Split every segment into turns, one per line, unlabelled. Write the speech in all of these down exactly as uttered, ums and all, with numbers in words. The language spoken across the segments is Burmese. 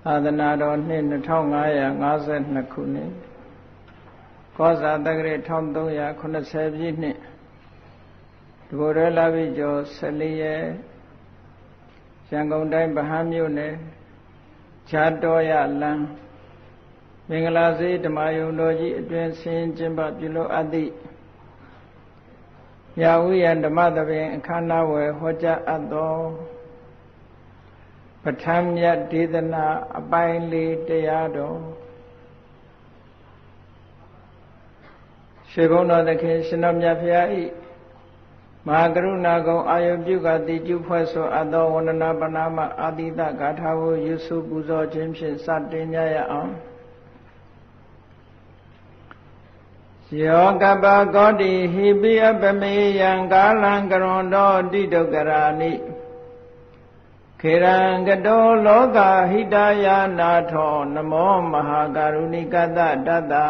သာသနာတော်နှစ်နှစ်ထောင်ငါးရာငါးဆယ်နှစ်ခုနှစ်ကောဇာတက္ကရာတစ်ထောင်သုံးရာခုနှစ်ဆယ်ပြည့်နှစ်တဘောရလပိကျော်ဆယ်လေးရက်ရန်ကုန်တိုင်းဗဟန်းမြို့နယ်ခြားတော်ရလမ်းမင်္ဂလာစေဓမ္မယုံတော်ကြီးအတွင်ဆင်းကျင်းပပြုလုပ်အပ်သည့်မြဝိယံဓမ္မသဘင်အခမ်းအနားဝယ်ဟောကြားအပ်သောပဋ္ဌာန်းမြတ်ဒေသနာအပိုင်းလေးတရားတော်ရှင်ဘုန်းတော်သခင်ရှင်တော်မြတ်ဖျား၏မဟာကရုဏာကုံအာယုပြုကတိကျဖွဲ့ဆိုအပ်သောဝန္ဒနာပနာမအာတိတဂါထာကိုရွတ်ဆိုပူဇော်ခြင်းဖြင့်စတင်ကြရအောင်ယောကပကောတိဟိပိအပမေယံကာလံကရွန်တော်တိဒုက္ခရာနိခေရံကတောလောကဟိတယာနာထောနမောမဟာကရုဏိကတတတ္တ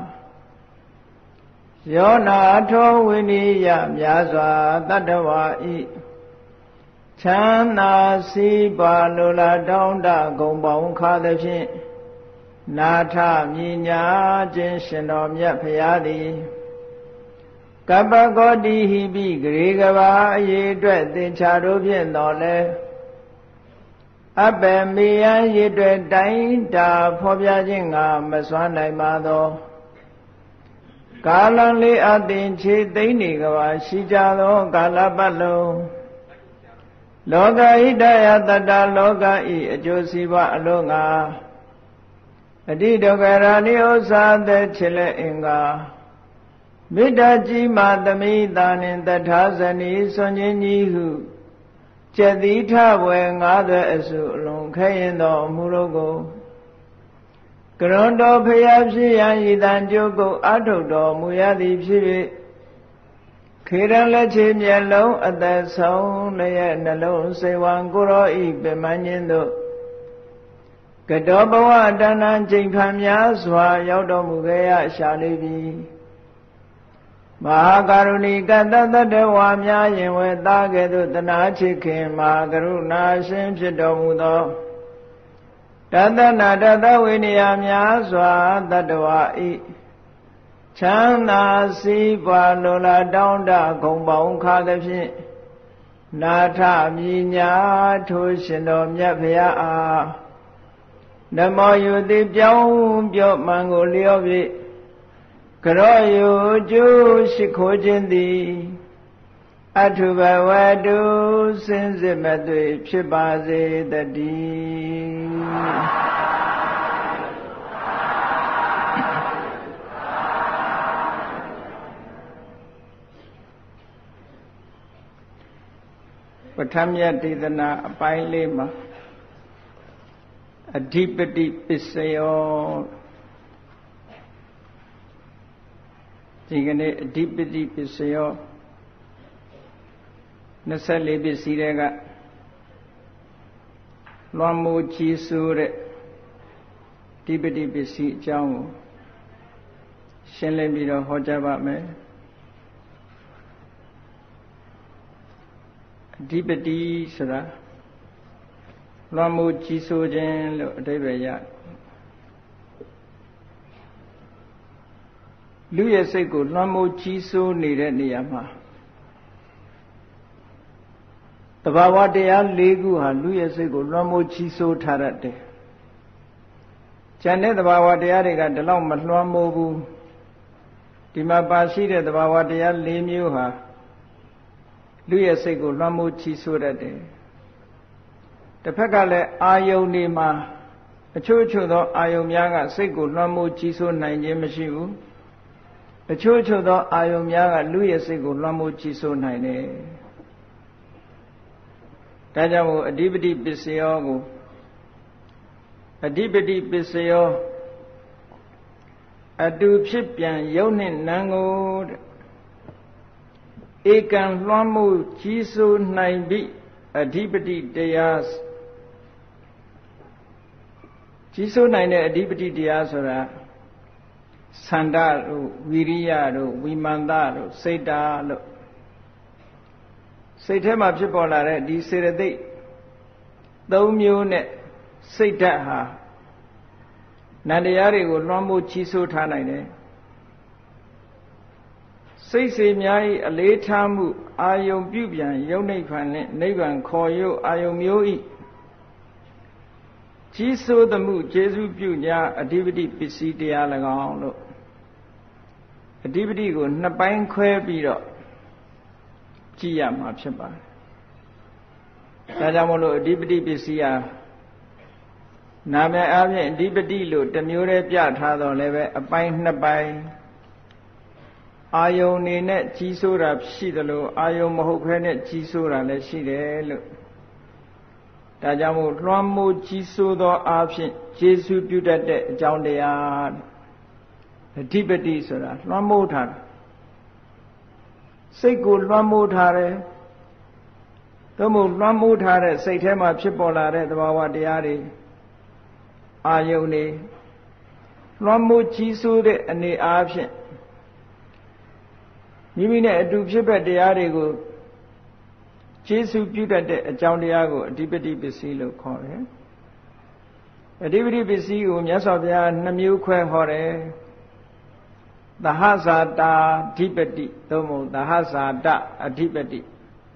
ယောနာထောဝိနိယမြာစွာတတ္တဝါဤချမ်းသာစီးပါလိုလားတောင်းတဂုံပေါင်းခါသဖြင့်နာထမြညာခြင်းရှင်တော်မြတ်ဖရာသည်ကပ္ပကောတိဟိပိဂရေကဘာအရေးအတွက်သင်္ချာတို့ဖြင့်တော်လဲအပ္ပမေယံရည်တွေတိုင်းတာဖော်ပြခြင်းငါမစွမ်းနိုင်ပါသောကာလံလေးအသင်ခြေသိမ့်နေကဘာရှိကြသောကာလပတ်လုံးလောကဟိတယတတ္တလောကဤအကျိုးစီးပွားအလုံးငါအတိဒုက္ခရာနိဥ္စာသက်ချစ်လက်အင်္ဂါမေတ္တာကြီးမာသမိတာနှင့်တထာဇနီဆွန်ခြင်းကြီးဟုကျက်တိထဘွယ်ငါးသွဲအစုအလုံးခဲရင်သောအမှုတို့ကိုကရွန်တော်ဖျားဖြစ်ရန်ဤတန်ကြိုးကိုအထုတ်တော်မူရသည်ဖြစ်၍ခေရန်လက်ချေမျက်လုံးအသက်ဆုံးလည်းနှလုံးစိတ်ဝံကိုရောဤပင်မခြင်းတို့ကတောဘဝတဏ္ဍချိန်ခံများစွာရောက်တော်မူခဲ့ရရှာလိပြီမဟာကရုဏီကတ္တတတ္တဝါများရင်ဝဲသားကဲ့သို့တနာချစ်ခင်မဟာကရုဏာရှင်ဖြစ်တော်မူသောတတနာတတဝိနည်းများစွာတတ္တဝါဤချမ်းသာစီးပွားလိုလားတောင်းတဂုံပေါင်းခါသဖြင့်နာထမြညာထိုရှင်တော်မြတ်ဖရာအားနမောယုတိပြောင်းပြော့မှန်ကိုလျော့ပြီးကရောယုကျိုးရှိခိုးခြင်းသည်အထုဘဝတုစင်စစ်မသွေဖြစ်ပါစေတည်းပဋ္ဌာန်းမြတ်ဒေသနာအပိုင်းလေးမှာအဓိပတိပစ္စယောဒီကနေ့အဓိပတိပစ္စယောနှစ်ဆယ်လေးပစ္စည်းတွေကလွန်မိုးကြီးစိုးတဲ့အဓိပတိပစ္စည်းအကြောင်းကိုရှင်းလင်းပြီးတော့ဟောကြားပါမယ်အဓိပတိဆိုတာလွန်မိုးကြီးစိုးခြင်းလို့အဓိပ္ပာယ်ရလူရဲ့စိတ်ကိုလွှမ်းမိုးကြီးစိုးနေတဲ့နေရာမှာတဘာဝတရား၄ခုဟာလူရဲ့စိတ်ကိုလွှမ်းမိုးကြီးစိုးထားတတ်တယ်။ဉာဏ်နဲ့တဘာဝတရားတွေကဒီလောက်မလွှမ်းမိုးဘူးဒီမှာပါရှိတဲ့တဘာဝတရား၄မျိုးဟာလူရဲ့စိတ်ကိုလွှမ်းမိုးကြီးစိုးတတ်တယ်။တစ်ဖက်ကလည်းအာယုန်တွေမှာအချို့အချို့သောအာယုန်များကစိတ်ကိုလွှမ်းမိုးကြီးစိုးနိုင်ခြင်းမရှိဘူးအချို့ချို့သောအာယုန်များကလူရဲ့စိတ်ကိုလွှမ်းမိုးကြီးစိုးနိုင်တယ်။ဒါကြောင့်မို့အဓိပတိပစ္စယောကိုအဓိပတိပစ္စယောအတူဖြစ်ပြန်ယုတ်နှင့်နံကိုဧကံလွှမ်းမိုးကြီးစိုးနိုင်ပြီအဓိပတိတရားကြီးစိုးနိုင်တဲ့အဓိပတိတရားဆိုတာသန္တာတို့ဝိရိယတို့ဝိမာန်တတို့စိတ်တာလို့စိတ်ထဲမှာဖြစ်ပေါ်လာတဲ့ဒီစေတသိက်သုံးမျိုးနဲ့စိတ်ဓာတ်ဟာနန္တရားတွေကိုလွှမ်းမိုးကြီးစိုးထားနိုင်တယ်စိတ်စေများ၏အလေးထားမှုအာယုံပြုပြန်ယုတ်နိဗ္ဗာန်နှင့်နိဗ္ဗာန်ခေါ်ယုတ်အာယုံမျိုး၏ကြီးစိုးသမှုကျေစုပြုညာအဓိပတိပစ္စည်းတရား၎င်းလို့အဓိပတိကိုနှစ်ပိုင်းခွဲပြီးတော့ကြည့်ရမှာဖြစ်ပါတယ်ဒါကြောင့်မို့လို့အဓိပတိပစ္စည်းဟာနာမည်အားဖြင့်အဓိပတိလို့တစ်မျိုးတည်းပြထားတော့လည်းပဲအပိုင်းနှစ်ပိုင်းအာယုန်နေနဲ့ကြီးစိုးတာရှိသလိုအာယုန်မဟုတ်ဘဲနဲ့ကြီးစိုးတာလည်းရှိတယ်လို့ဒါကြောင့်မို့လွှမ်းမိုးကြီးစိုးသောအားဖြင့်ကျေစုပြုတတ်တဲ့အကြောင်းတရားအဓိပတိဆိုတာလွှမ်းမိုးထားတာစိတ်ကိုလွှမ်းမိုးထားတယ်သို့မဟုတ်လွှမ်းမိုးထားတဲ့စိတ်ထဲမှာဖြစ်ပေါ်လာတဲ့သဘာဝတရားတွေအာယုန်တွေလွှမ်းမိုးကြီးစိုးတဲ့အနေအားဖြင့်မိမိနဲ့အတူဖြစ်တဲ့တရားတွေကိုကျေစုပြုတတ်တဲ့အကြောင်းတရားကိုအဓိပတိပစ္စည်းလို့ခေါ်တယ်အဓိပတိပစ္စည်းကိုမြတ်စွာဘုရားနှမျိုးခွဲဟောတယ်သဟဇာတာအဓိပတိသို့မဟုတ်သဟဇာတအဓိပတိ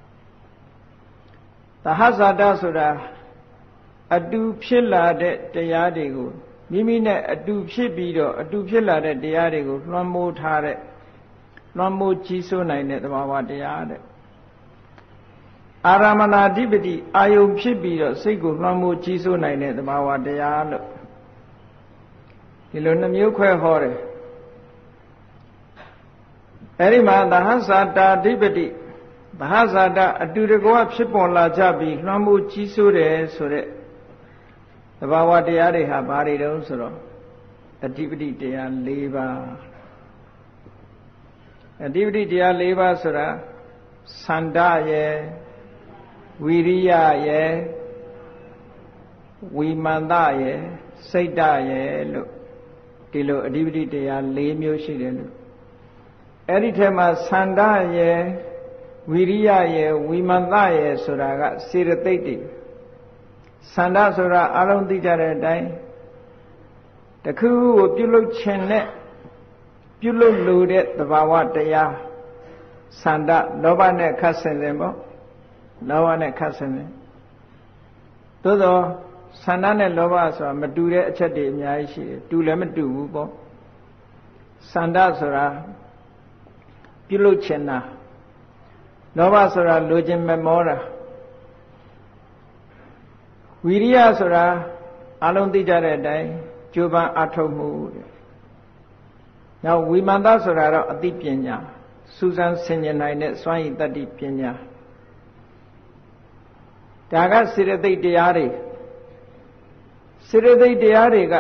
သဟဇာတဆိုတာအတူဖြစ်လာတဲ့တရားတွေကိုမိမိနဲ့အတူဖြစ်ပြီးတော့အတူဖြစ်လာတဲ့တရားတွေကိုလွှမ်းမိုးထားတဲ့လွှမ်းမိုးကြီးစိုးနိုင်တဲ့သဘာဝတရားတဲ့အာရမဏအဓိပတိအာယုဖြစ်ပြီးတော့စိတ်ကိုလွှမ်းမိုးကြီးစိုးနိုင်တဲ့သဘာဝတရားလို့ဒီလိုနှမျိုးခွဲဟောတယ်အဲဒီမှာသဟဇာတာအဓိပတိသဟဇာတအတူတကွဖြစ်ပေါ်လာကြပြီးလွှမ်းမိုးကြီးစိုးတယ်ဆိုတဲ့သဘာဝတရားတွေဟာဘာတွေတုံးဆိုတော့အဓိပတိတရား၄ပါးအဓိပတိတရား၄ပါးဆိုတာသန္တာရဲ့ဝိရိယရဲ့ဝိမန္တရဲ့စိတ်ဓာတ်ရဲ့လို့ဒီလိုအဓိပတိတရား၄မျိုးရှိတယ်လို့အဲ့ဒီထဲမှာသန္တာရဲ့ဝိရိယရဲ့ဝိမန္တရဲ့ဆိုတာကစေတသိက်တွေသန္တာဆိုတာအလုံးသိကြတဲ့အတိုင်းတခုခုကိုပြုလုပ်ခြင်းနဲ့ပြုလုပ်လို့တဲ့သဘာဝတရားသန္တာလောဘနဲ့ခတ်ဆင်တယ်ပေါ့လောဘနဲ့ခတ်ဆင်တယ်သို့သောသန္တာနဲ့လောဘဆိုတာမတူတဲ့အချက်တွေအများကြီးရှိတယ်တူလည်းမတူဘူးပေါ့သန္တာဆိုတာပြုလုပ်ခြင်းနာလောဘဆိုတာလိုချင်မမောတာဝိရိယဆိုတာအလုံးသိကြတဲ့အတိုင်းကြိုးပမ်းအထောက်မှုတဲ့နောက်ဝိမာန်တဆိုတာတော့အသိပညာစူးစမ်းဆင်ခြင်နိုင်တဲ့စွမ်းရည်တတ္တိပညာဒါကစေတသိက်တရားတွေစေတသိက်တရားတွေက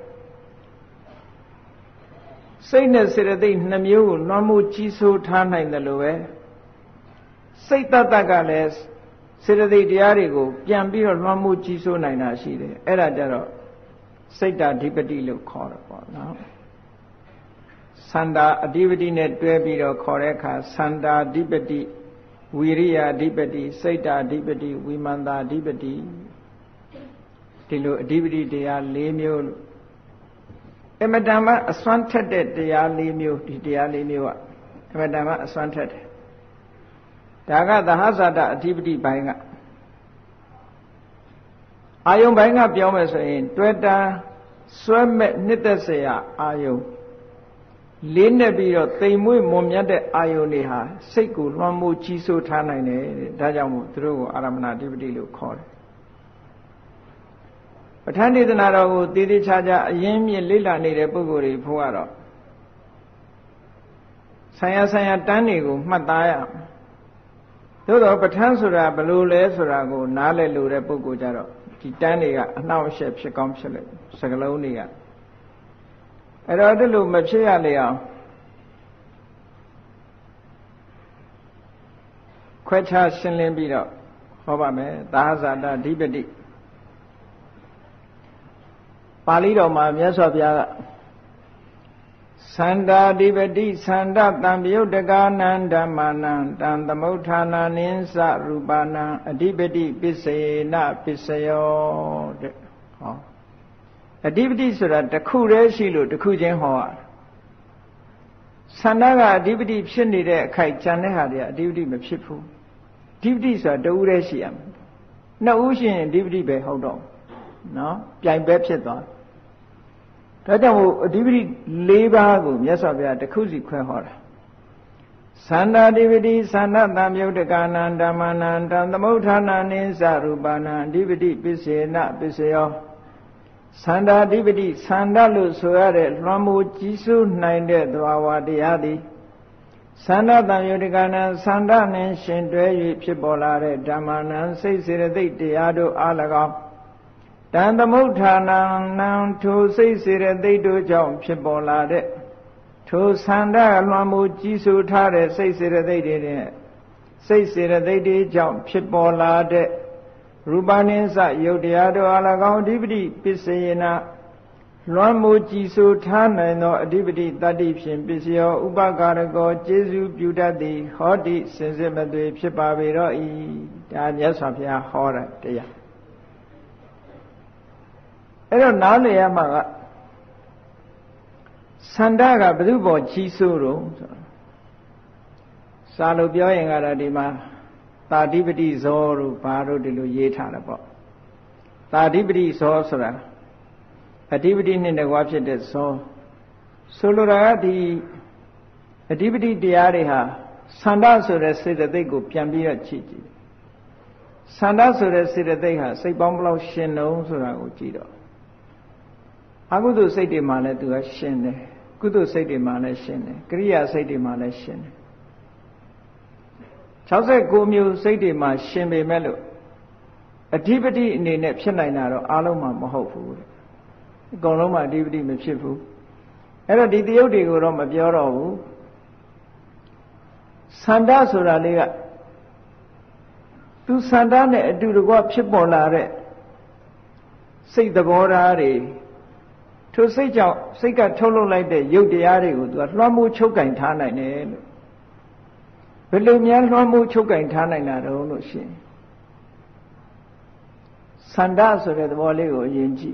စိတ်နဲ့စေတသိက်နှမျိုးကိုလွှမ်းမိုးကြီးစိုးထားနိုင်တယ်လို့ပဲစိတ်တတ္တကလည်းစေတသိက်တရားတွေကိုပြန်ပြီးတော့လွှမ်းမိုးကြီးစိုးနိုင်တာရှိတယ်အဲ့ဒါကြတော့စိတ်ဓာဓိပတိလို့ခေါ်တယ်ပေါ့နော်သန္တာအဓိပတိနဲ့တွဲပြီးတော့ခေါ်တဲ့အခါသန္တာအဓိပတိဝိရိယအဓိပတိစိတ်ဓာအဓိပတိဝိမန္တာအဓိပတိဒီလိုအဓိပတိတရား၄မျိုးလို့အမတန်မှအစွမ်းထက်တဲ့တရား၄မျိုးဒီတရား၄မျိုးကအမတန်မှအစွမ်းထက်တယ်ဒါကသဟဇာတအဓိပတိပိုင်းကအာယုံပိုင်းကပြောမယ်ဆိုရင်တွဲတာဆွဲမဲ့နှစ်သက်เสียအာယုံလေးနဲ့ပြီးတော့တိမ်မွေ့မွန်မြတ်တဲ့အာယုန်တွေဟာစိတ်ကိုလွှမ်းမိုးကြီးစိုးထားနိုင်တယ်တဲ့ဒါကြောင့်မို့သူတို့ကိုအာရမဏအဓိပတိလို့ခေါ်တယ်ပဋ္ဌာန်းဒေသနာတော်ကိုတည်တည်ချာချာအရင်မြင့်လေ့လာနေတဲ့ပုဂ္ဂိုလ်တွေဖို့ကတော့ဆံရဆံရတန်းတွေကိုမှတ်သားရသို့တော့ပဋ္ဌာန်းဆိုတာဘယ်လိုလဲဆိုတာကိုနားလည်လို့တဲ့ပုဂ္ဂိုလ်ကြတော့ဒီတန်းတွေကအနှောင့်အယှက်ဖြစ်ကောင်းဖြစ်လိမ့်စကလုံးတွေကအဲ့တော့ဒီလိုမဖြစ်ရလေအောင်ခွဲခြားရှင်းလင်းပြီးတော့ဟောပါမယ်သာဟဇာတအဓိပတိပါဠိတော်မှာမြတ်စွာဘုရားကသန္တာအဓိပတိသန္တတံပယုတ်တကာနံဓမ္မာနံတံသမုဋ္ဌာနာနိသရူပနံအဓိပတိပစ္စေနပစ္စယောတဲ့ဟောအဓိပတိဆိုတာတစ်ခုတည်းရှိလို့တစ်ခုချင်းဟောရဆန္ဒကအဓိပတိဖြစ်နေတဲ့အခိုက်ကြံတဲ့ဟာတွေကအဓိပတိမဖြစ်ဘူးအဓိပတိဆိုတာတဦးတည်းရှိရမယ်နှစ်ဦးရှိရင်အဓိပတိပဲဟုတ်တော့နော်ပြိုင်ပဲဖြစ်သွားဒါကြောင့်မို့အဓိပတိ၄ပါးကိုမြတ်စွာဘုရားတစ်ခုစီခွဲဟောတာသန္တာဓိပတိသန္တတံမြုတ်တကာနံဓမ္မနံတံသမုဋ္ဌာနာနိသရူပနာဓိပတိပစ္စေနပစ္စယောသန္တာဓိပတိသန္တလို့ဆိုရတဲ့လွှမ်းမိုးကြီးစိုးနိုင်တဲ့သဘာဝတရားသည်သန္တတံမြုတ်တကာနံသန္တနှင့်ရှင်တွဲ၍ဖြစ်ပေါ်လာတဲ့ဓမ္မနံစိတ်စေတသိက်တရားတို့အား၎င်းတံသမုဋ္ဌာနာနံထိုစိတ်စေတသိက်တို့ကြောင့်ဖြစ်ပေါ်လာတဲ့ထိုသန္တာလွှမ်းမိုးကြီးစိုးထားတဲ့စိတ်စေတသိက်တွေနဲ့စိတ်စေတသိက်တွေကြောင့်ဖြစ်ပေါ်လာတဲ့ရူပနိစ္စယုတ်တရားတို့အား၎င်းအဓိပတိပစ္စယေနလွှမ်းမိုးကြီးစိုးထားနိုင်သောအဓိပတိတတ္တိဖြင့်ပစ္စယောဥပကာရကောကျေစုပြုတတ်သည်ဟောတိစင်စစ်မသွေဖြစ်ပါပေတော့ဤဒါမြတ်စွာဘုရားဟောတဲ့တရားအဲ့တော့နားလည်ရမှာကသန္တာကဘယ်သူပေါ်ကြီးစိုးတော့ဆိုစာလို့ပြောရင်ကတော့ဒီမှာသာဓိပတိဇောတို့ဘာတို့ဒီလိုရေးထားတယ်ပေါ့သာဓိပတိဇောဆိုတာအဓိပတိနဲ့တကွာဖြစ်တဲ့ဇောဆိုလိုတာကဒီအဓိပတိတရားတွေဟာသန္တာဆိုတဲ့စေတသိက်ကိုပြန်ပြီးတော့ကြည့်ကြည့်သန္တာဆိုတဲ့စေတသိက်ဟာစိတ်ပေါင်းဘယ်လောက်ရှင်တုံးဆိုတာကိုကြည့်တော့အကုသိုလ်စိတ်တွေမှာလည်းသူကရှင်တယ်ကုသိုလ်စိတ်တွေမှာလည်းရှင်တယ်ကရိယာစိတ်တွေမှာလည်းရှင်တယ်၆၉မျိုးစိတ်တွေမှာရှင်ပေမဲ့လို့အဓိပတိအနေနဲ့ဖြစ်နိုင်တာတော့အားလုံးမှာမဟုတ်ဘူးတဲ့အကုန်လုံးမှာအဓိပတိမဖြစ်ဘူးအဲ့တော့ဒီတယုတ်တွေကိုတော့မပြောတော့ဘူးသန္တာဆိုတာလေးကသူသန္တာနဲ့အတူတကွဖြစ်ပေါ်လာတဲ့စိတ်သဘောထားတွေထိုစိတ်ကြောင့်စိတ်ကထုတ်လုပ်လိုက်တဲ့ရုပ်တရားတွေကိုသူကလွှမ်းမိုးချုပ်ကင်ထားနိုင်တယ်လို့ဘယ်လိုများလွှမ်းမိုးချုပ်ကင်ထားနိုင်တာတော့လို့ရှိရင်သန္တာဆိုတဲ့သဘောလေးကိုအရင်ကြည့်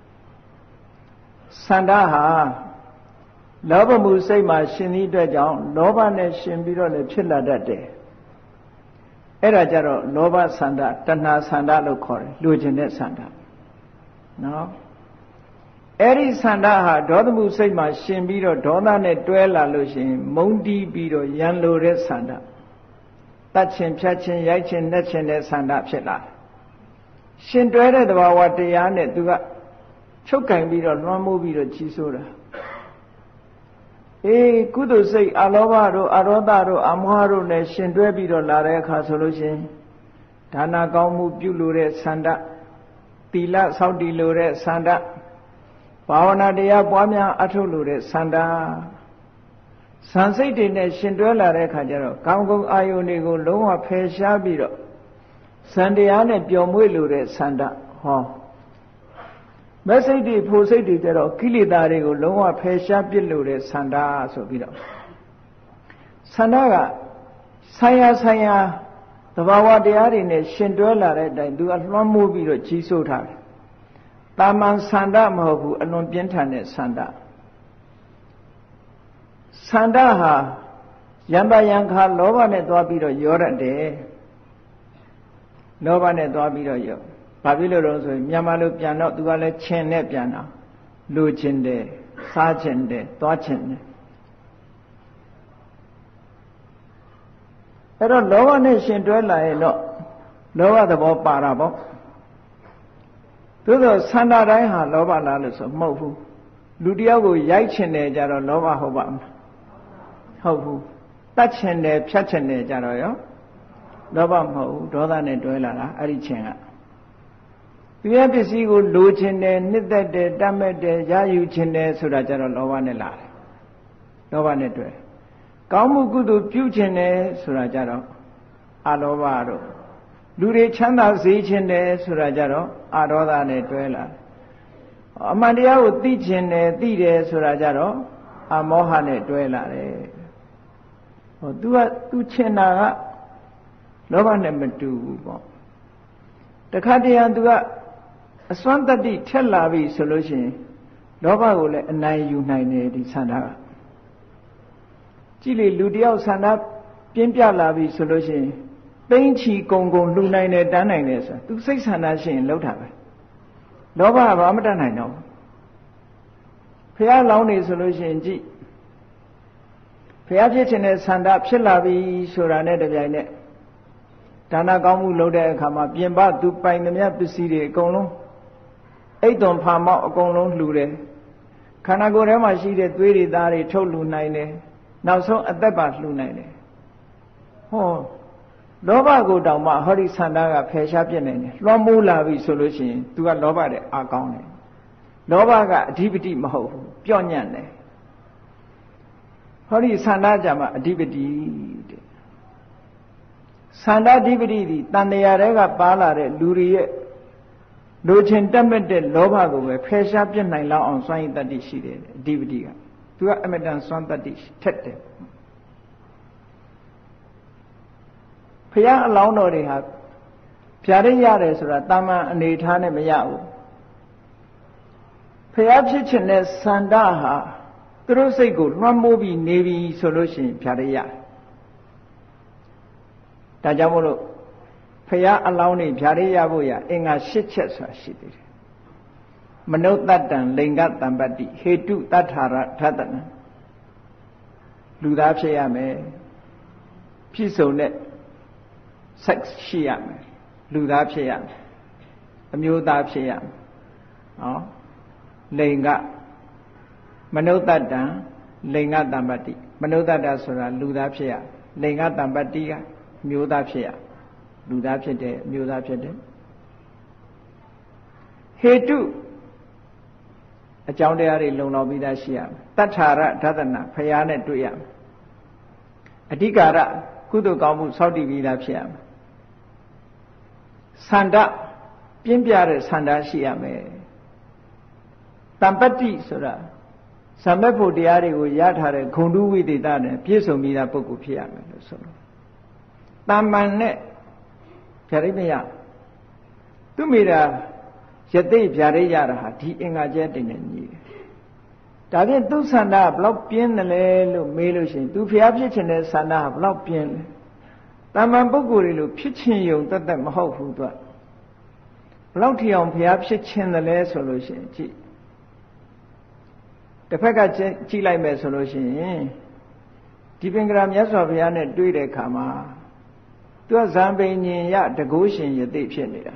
သန္တာဟာလောဘမှုစိတ်မှာရှင်သည့်အတွက်ကြောင့်လောဘနဲ့ရှင်ပြီးတော့လည်းဖြစ်လာတတ်တယ်အဲ့ဒါကြတော့လောဘသန္တာတဏှာသန္တာလို့ခေါ်တယ်လူကျင်တဲ့သန္တာနော်အဲ့ဒီသန္တာဟာဒေါသမှုစိတ်မှာရှင်ပြီးတော့ဒေါသနဲ့တွဲလာလို့ရှိရင်မုန်းတီးပြီးတော့ရန်လိုတဲ့သန္တာတတ်ခြင်းဖြတ်ခြင်းရိုက်ခြင်းနှက်ခြင်းတဲ့သန္တာဖြစ်လာရှင်တွဲတဲ့သဘာဝတရားနဲ့သူကချုပ်ကင်ပြီးတော့လွှမ်းမိုးပြီးတော့ကြီးစိုးတာအေးကုသိုလ်စိတ်အလောဘတို့အရောဒတို့အမောဟတို့နဲ့ရှင်တွဲပြီးတော့လာတဲ့အခါဆိုလို့ရှိရင်ဒါနကောင်းမှုပြုလို့တဲ့သန္တာသီလဆောက်တည်လို့တဲ့သန္တာဘာဝနာတရားပွားများအထုတ်လို့တဲ့သန္တာဇန်စိတ်တွေနဲ့ရှင်တွဲလာတဲ့အခါကျတော့ကောင်းကောင်းအာယုန်တွေကိုလုံးဝဖယ်ရှားပြီးတော့ဇန်တရားနဲ့ပျော်မွေ့လို့တဲ့သန္တာဟောမစိတ်တွေဖို့စိတ်တွေကျတော့ကိလေသာတွေကိုလုံးဝဖယ်ရှားပစ်လို့တဲ့သန္တာဆိုပြီးတော့သန္တာကဆံရဆံရသဘာဝတရားတွေနဲ့ရှင်တွဲလာတဲ့အတိုင်းသူကလွှမ်းမိုးပြီးတော့ကြီးစိုးထားတယ်တာမန်သန္တာမဟုတ်ဘူးအလွန်ပြင်းထန်တဲ့သန္တာသန္တာဟာယံပယံခါလောဘနဲ့သွားပြီးတော့ရောရတယ်လောဘနဲ့သွားပြီးတော့ရောဘာဖြစ်လို့လဲဆိုရင်မြန်မာလိုပြန်တော့သူကလည်းခြင်နဲ့ပြန်တာလိုချင်တယ်စားချင်တယ်သွားချင်တယ်အဲ့တော့လောဘနဲ့ရှင်တွဲလာရင်တော့လောဘသဘောပါတာပေါ့သို့သောသန္တာတိုင်းဟာလောဘလားလို့ဆိုမဟုတ်ဘူးလူတယောက်ကိုရိုက်ချင်တယ်ကြတော့လောဘဟုတ်ပါမလားဟုတ်ဘူးတတ်ချင်တယ်ဖြတ်ချင်တယ်ကြတော့ရောလောဘမဟုတ်ဘူးဒေါသနဲ့တွဲလာတာအဲ့ဒီခြင်းကသူရဲ့ပစ္စည်းကိုလိုချင်တယ်နှစ်သက်တယ်တတ်မဲ့တယ်ရယူချင်တယ်ဆိုတာကြတော့လောဘနဲ့လာတယ်လောဘနဲ့တွဲကောင်းမှုကုသိုလ်ပြုချင်တယ်ဆိုတာကြတော့အလောဘတို့လူတွေချမ်းသာစေချင်တယ်ဆိုတာကြတော့အဒေါသနဲ့တွဲလာတယ်အမှန်တရားကိုသိချင်တယ်သိတယ်ဆိုတာကြတော့အမောဟနဲ့တွဲလာတယ်ဟော तू က तू ချင်တာကလောဘနဲ့မတူဘူးပေါ့တခါတည်းရ तू ကအစွမ်းတတ္တိထက်လာပြီဆိုလို့ရှိရင်လောဘကိုလည်းအနိုင်ယူနိုင်တယ်ဒီဆန္ဒကကြည့်လေလူတယောက်ဆန္ဒပြင်းပြလာပြီဆိုလို့ရှိရင်သိမ့်ချီကုံကုံလှူနိုင်တယ်တန်းနိုင်တယ်ဆိုတာသူစိတ်ဆန္ဒရှိရင်လောက်တာပဲလောဘကဘာမှတတ်နိုင်တော့ဘုရားလောင်းနေဆိုလို့ရှိရင်ကြည့်ဘုရားဖြစ်ခြင်းနဲ့ဆန္ဒဖြစ်လာပြီဆိုတာနဲ့တပြိုင်နက်ဒါနကောင်းမှုလုပ်တဲ့အခါမှာပြင်ပသူပိုင်သမျှပစ္စည်းတွေအကုန်လုံးအိတ်သွန်ဖာမောက်အကုန်လုံးလှူတယ်ခန္ဓာကိုယ်ထဲမှာရှိတဲ့သွေးတွေသားတွေထုတ်လှူနိုင်တယ်နောက်ဆုံးအသက်ပါလှူနိုင်တယ်ဟောလောဘကိုတောင်မှဟောဒီဆန္ဒကဖယ်ရှားပြစ်နိုင်တယ်လွှမ်းမိုးလာပြီဆိုလို့ရှိရင် तू ကလောဘတဲ့အာကောင်းတယ်လောဘကအဓိပတိမဟုတ်ဘူးပြော့ညံ့တယ်ဟောဒီဆန္ဒကြမှာအဓိပတိတဲ့ဆန္ဒအဓိပတိဒီတန်တရားတွေကပါလာတဲ့လူတွေရဲ့လိုချင်တက်မဲ့တဲ့လောဘကိုပဲဖယ်ရှားပြစ်နိုင်လောက်အောင်စွမ်းရည်တတ္တိရှိတယ်အဓိပတိက तू ကအမတန်စွမ်းတတ္တိထက်တယ်ဘုရားအလောင်းတော်တွေဟာဖြာရရတယ်ဆိုတာတာမန်အနေထားနဲ့မရဘူးဘုရားဖြစ်ခြင်းနဲ့ဆန္ဒဟာသူတို့စိတ်ကိုလွှမ်းမိုးပြီးနေပြီဆိုလို့ရှိရင်ဖြာရရတယ်ဒါကြောင့်မို့လို့ဘုရားအလောင်းတွေဖြာရရဖို့ရအင်္ဂါ၈ချက်ဆိုတာရှိသေးတယ်မနုဿတ္တံလိင်္ဂတံပတ္တိဟေတုတတ္ထာရထတနံလူသားဖြစ်ရမယ်ပြည့်စုံတဲ့sex ရှိရမယ်လူသားဖြစ်ရမယ်အမျိုးသားဖြစ်ရမယ်ဟောလိင်္ဂမနုဿတ္တံလိင်္ဂတံပတ္တိမနုဿတ္တဆိုတာလူသားဖြစ်ရလိင်္ဂတံပတ္တိကအမျိုးသားဖြစ်ရလူသားဖြစ်တယ်အမျိုးသားဖြစ်တယ်ဟေတုအကြောင်းတရားတွေလုံလောက်ပြီးသားရှိရမယ်တတ္ထာရဓတနာဖရာနဲ့တွေ့ရမယ်အဓိကာရကုသိုလ်ကောင်းမှုစောင့်တည်ပြီးသားဖြစ်ရမယ်ဆန္ဒပြင်းပြတဲ့ဆန္ဒရှိရမယ်တမ္ပတ္တိဆိုတာဇမ္မဖို့တရားတွေကိုရထားတဲ့ဂုဏ်တုဝိသေသနဲ့ပြည့်စုံပြီးသားပုဂ္ဂိုလ်ဖြစ်ရမယ်လို့ဆိုလို့တမ္မန်နဲ့ဗျာဒိမယသူမိတာယသိဗျာဒိရတာဟာဒီအင်္ဂါကျဲတင်နေညီတယ်ဒါဖြင့်သူဆန္ဒဘလောက်ပြင်းတယ်လဲလို့မေးလို့ရှိရင်သူဖျားဖြစ်ခြင်းတဲ့ဆန္ဒဟာဘလောက်ပြင်းလဲတာမန်ပုဂ္ဂိုလ်တွေလို့ဖြစ်ခြင်းယုံတတ်တတ်မဟုတ်ဘူးသူကဘလောက်ထီအောင်ဖျားဖြစ်ခြင်းတယ်လဲဆိုလို့ရှိရင်ကြည့်တစ်ဖက်ကကြည့်လိုက်မယ်ဆိုလို့ရှိရင်ဒီပင်္ဂရာမြတ်စွာဘုရားနဲ့တွေ့တဲ့အခါမှာသူကဇံပိညင်ရတကုရှင်ယသိဖြစ်နေတာ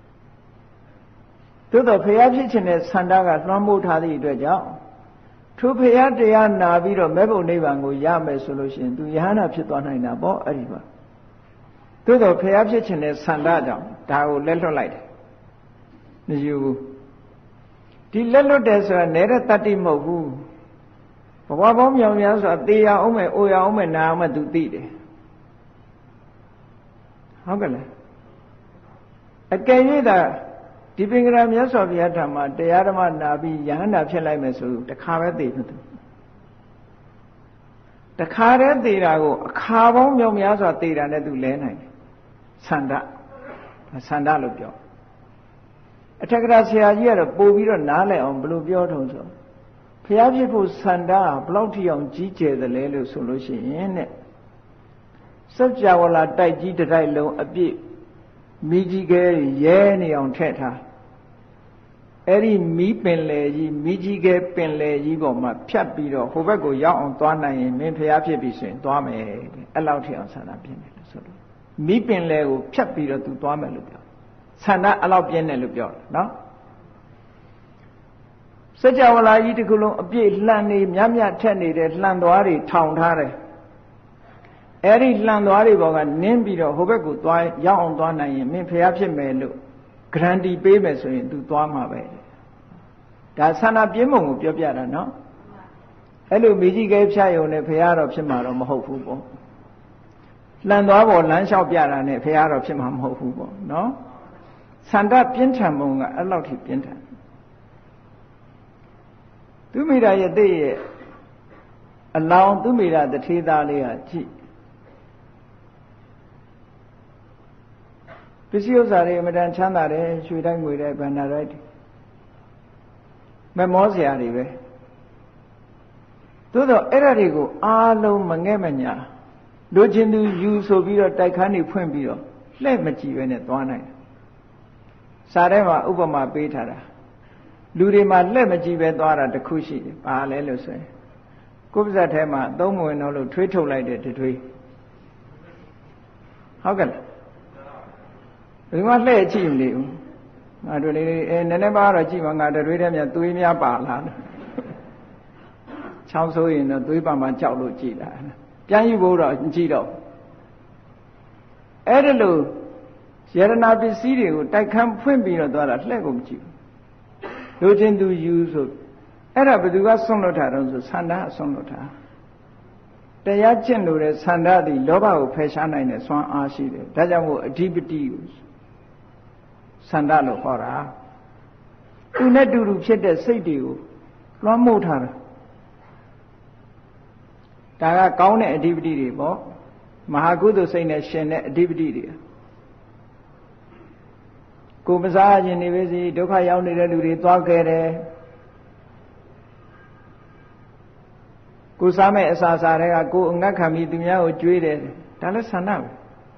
သို့တော့ဖျားဖြစ်ခြင်းတဲ့ဆန္ဒကလွှမ်းမိုးထားသည့်အတွက်ကြောင့်ထိုဖျားတရားနာပြီးတော့မဲ့ဘုံနိဗ္ဗာန်ကိုရမယ်ဆိုလို့ရှိရင်သူယဟန္တာဖြစ်သွားနိုင်တာပေါ့အဲ့ဒီမှာသို့တော့ဖျားဖြစ်ခြင်းတဲ့ဆန္ဒကြောင့်ဒါကိုလက်လွတ်လိုက်တယ်မယူဘူးဒီလက်လွတ်တယ်ဆိုတာနေတဲ့တတ္တိမဟုတ်ဘူးဘဝပေါင်းမြောင်များဆိုတာသေရအောင်မယ်အိုရအောင်မယ်နာအောင်မယ်သူသိတယ်ဟုတ်ကဲ့လားအကယ်၍သာဒီပင်္ဂရာမြတ်စွာဘုရားဓမ္မတရားဓမ္မနာပြီးယဟန္တာဖြစ်လိုက်မယ်ဆိုတခါပဲသိမှာသူတခါတည်းသိတာကိုအခါပေါင်းမြောင်များစွာသိတာနဲ့သူလဲနိုင်တယ်ဆန္ဒဆန္ဒလို့ပြောအထက်ကရာဆရာကြီးကတော့ပို့ပြီးတော့နားလည်အောင်ဘယ်လိုပြောထုံးဆိုဘုရားဖြစ်ဖို့ဆန္ဒဘလောက်ထိအောင်ကြီးကျယ်သလဲလို့ဆိုလို့ရှိရင်တဲ့စัจ java လာတိုက်ကြီးတစ်တိုက်လုံးအပြည့်မိကြီးကဲရဲနေအောင်ထည့်ထားအဲ့ဒီမီးပင်လေကြီးမိကြီးကဲပင်လေကြီးပေါ်မှာဖြတ်ပြီးတော့ဟိုဘက်ကိုရောက်အောင်သွားနိုင်ရင်မင်းဖျားဖြစ်ပြီဆိုရင်သွားမယ်အဲ့လောက်ထိအောင်ဆန္ဒပြင်းတယ်လို့ဆိုလို့မီးပင်လေကိုဖြတ်ပြီးတော့သူသွားမယ်လို့ပြောဆန္ဒအဲ့လောက်ပြင်းတယ်လို့ပြောတယ်နော်စัจ java လာကြီးတစ်ခုလုံးအပြည့်လှန်နေမြတ်မြတ်ထက်နေတဲ့လှန်သွားတွေထောင်ထားတယ်အဲ့ဒီလှန်သွားတွေပေါ်ကနင်းပြီးတော့ဟိုဘက်ကိုသွားရောက်အောင်သွားနိုင်ရင်မင်းဖျားဖြစ်မယ်လို့ဂရန်တီပေးမယ်ဆိုရင် तू သွားမှာပဲဒါဆန္ဒပြင်းပုံကိုပြောပြတာနော်အဲ့လိုမိကြီးကဲဖြတ်ယုံနဲ့ဖျားတော့ဖြစ်မှာတော့မဟုတ်ဘူးပေါ့လှန်သွားပေါ်လမ်းလျှောက်ပြတာနဲ့ဖျားတော့ဖြစ်မှာမဟုတ်ဘူးပေါ့နော်ဆန္ဒပြင်းထန်ပုံကအဲ့လောက်ထိပြင်းထန်သူမိတာရဲ့တဲ့ရဲ့အလောင်းသူမိတာတထေးသားလေးကကြည့်ပစ္စည်းဥစ္စာတွေအမှန်တန်ချမ်းသာတယ်ရွှေတိုင်းငွေတိုင်းဗန္ဓာတိုင်းမမောစရာတွေပဲသို့တော့အဲ့ဒါတွေကိုအားလုံးမငဲ့မညာလိုချင်သူယူဆိုပြီးတော့တိုက်ခန်းတွေဖွင့်ပြီးတော့လှည့်မကြည့်ပဲနဲ့သွားနိုင်တယ်စာထဲမှာဥပမာပေးထားတာလူတွေမှာလှည့်မကြည့်ပဲသွားတာတခုရှိတယ်ဘာလဲလို့ဆိုရင်ကိုယ်ပါဇက်ထဲမှာသုံးမဝင်တော့လို့ထွေးထုတ်လိုက်တဲ့ထွေးဟုတ်ကဲ့လားဒီမှာလှည့်ကြည့်မနေဘူးငါတို့လေးအဲနည်းနည်းပါတော့ကြည့်မှငါထွေးထဲမှာသွေးများပါလားချောင်းဆိုးရင်တော့သွေးပါမှကြောက်လို့ကြည်လာပြန်ယူဖို့တော့ကြည့်တော့အဲ့ဒါလို့ယရနာပစ္စည်းတွေကိုတိုက်ခန်းဖွင့်ပြီးတော့သွားတာလှည့်ကုန်မကြည့်ဘူးလူချင်းသူယူဆိုအဲ့ဒါဘယ်သူကဆွန့်လွတ်တာတော့ဆိုဆန္ဒအဆွန့်လွတ်တာတရားကျင့်လို့တဲ့ဆန္ဒသည်လောဘကိုဖယ်ရှားနိုင်တဲ့စွမ်းအားရှိတယ်ဒါကြောင့်မို့အဓိပတိကိုဆန္ဒလို့ခေါ်တာသူနဲ့တူတူဖြစ်တဲ့စိတ်တွေကိုလွှမ်းမိုးထားတာဒါကကောင်းတဲ့အဓိပတိတွေပေါ့မဟာကုသိုလ်စိတ်နဲ့ရှင်တဲ့အဓိပတိတွေကိုမစားခြင်းနေပါစေဒုက္ခရောက်နေတဲ့လူတွေသွားခဲ့တယ်ကိုစားမဲ့အစာစားတွေကကိုအငတ်ခံပြီးသူများကိုကြွေးတယ်ဒါလည်းဆန္ဒပဲ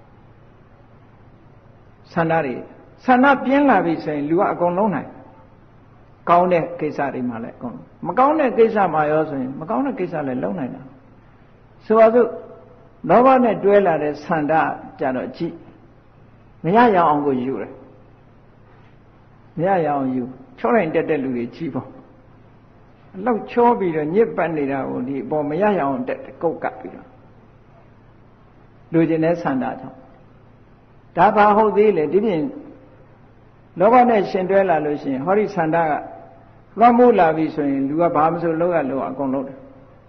ဆန္ဒတွေဆန္ဒပြင်းလာပြီဆိုရင်လူကအကုန်လုံးနိုင်ကောင်းတဲ့ကိစ္စတွေမှလည်းအကုန်မကောင်းတဲ့ကိစ္စမှရောဆိုရင်မကောင်းတဲ့ကိစ္စလည်းလုံးနိုင်တာဆိုပါစို့လောဘနဲ့တွဲလာတဲ့ဆန္ဒကြတော့ကြည့်မရရအောင်ကိုယူတယ်မရရအောင်ယူချောလိုက်တက်တဲ့လူတွေကြည့်ပေါ့အလောက်ချောပြီးတော့ညစ်ပတ်နေတာကိုဒီပေါ်မရရအောင်တက်ကုတ်ကပ်ပြီးတော့လူကျင်တဲ့ဆန္ဒကြောင့်ဒါဘာဟုတ်သေးလဲဒီပြင်လောဘနဲ့ရှင်တွဲလာလို့ရှိရင်ဟောဒီဆန္ဒကလွှမ်းမိုးလာပြီဆိုရင်လူကဘာမှမဆိုလုပ်ရလို့အကုန်လုပ်တယ်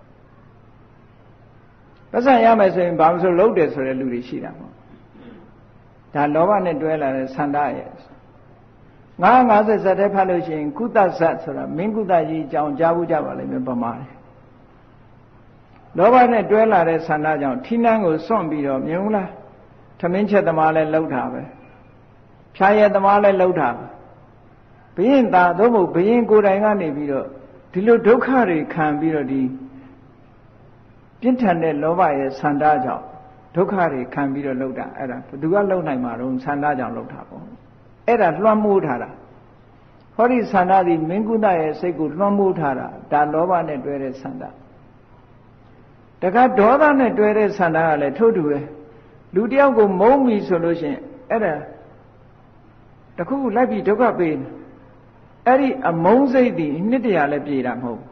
ပတ်စံရမယ်ဆိုရင်ဘာမှမဆိုလုပ်တယ်ဆိုတဲ့လူတွေရှိတာပေါ့ဒါလောဘနဲ့တွဲလာတဲ့ဆန္ဒရဲ့ငါးငါးဆက်ဆက်တည်းဖတ်လို့ရှိရင်ကုသဇတ်ဆိုတာမင်းကုသကြီးအကြောင်းကြားဘူးကြပါလိမ့်မယ်ပမာတယ်လောဘနဲ့တွဲလာတဲ့ဆန္ဒကြောင့်ထိနှန်းကိုစွန့်ပြီးတော့မြင်ဘူးလားထမင်းချက်သမားလည်းလှုပ်တာပဲဖြာရဲသမားလည်းလှုပ်တာပဲဘုရင်သာသို့မဟုတ်ဘုရင်ကိုယ်တိုင်ကနေပြီးတော့ဒီလိုဒုက္ခတွေခံပြီးတော့ဒီပြင်းထန်တဲ့လောဘရဲ့ဆန္ဒကြောင့်ဒုက္ခတွေခံပြီးတော့လှုပ်တာအဲ့ဒါဘယ်သူကလှုပ်နိုင်မှာတော့ဆန္ဒကြောင့်လှုပ်တာပေါ့အဲ့ဒါလွှမ်းမိုးထားတာဟောဒီဆန္ဒသည်မင်းကုသရဲ့စိတ်ကိုလွှမ်းမိုးထားတာဒါလောဘနဲ့တွဲတဲ့ဆန္ဒတခါဒေါသနဲ့တွဲတဲ့ဆန္ဒကလည်းထို့တူပဲလူတယောက်ကိုမုန်းပြီဆိုလို့ရှိရင်အဲ့ဒါတခုခုလိုက်ပြီးဒုက္ခပေးနေအဲ့ဒီအမုန်းစိတ်သည်နှစ်တရာလည်းပြေတာမဟုတ်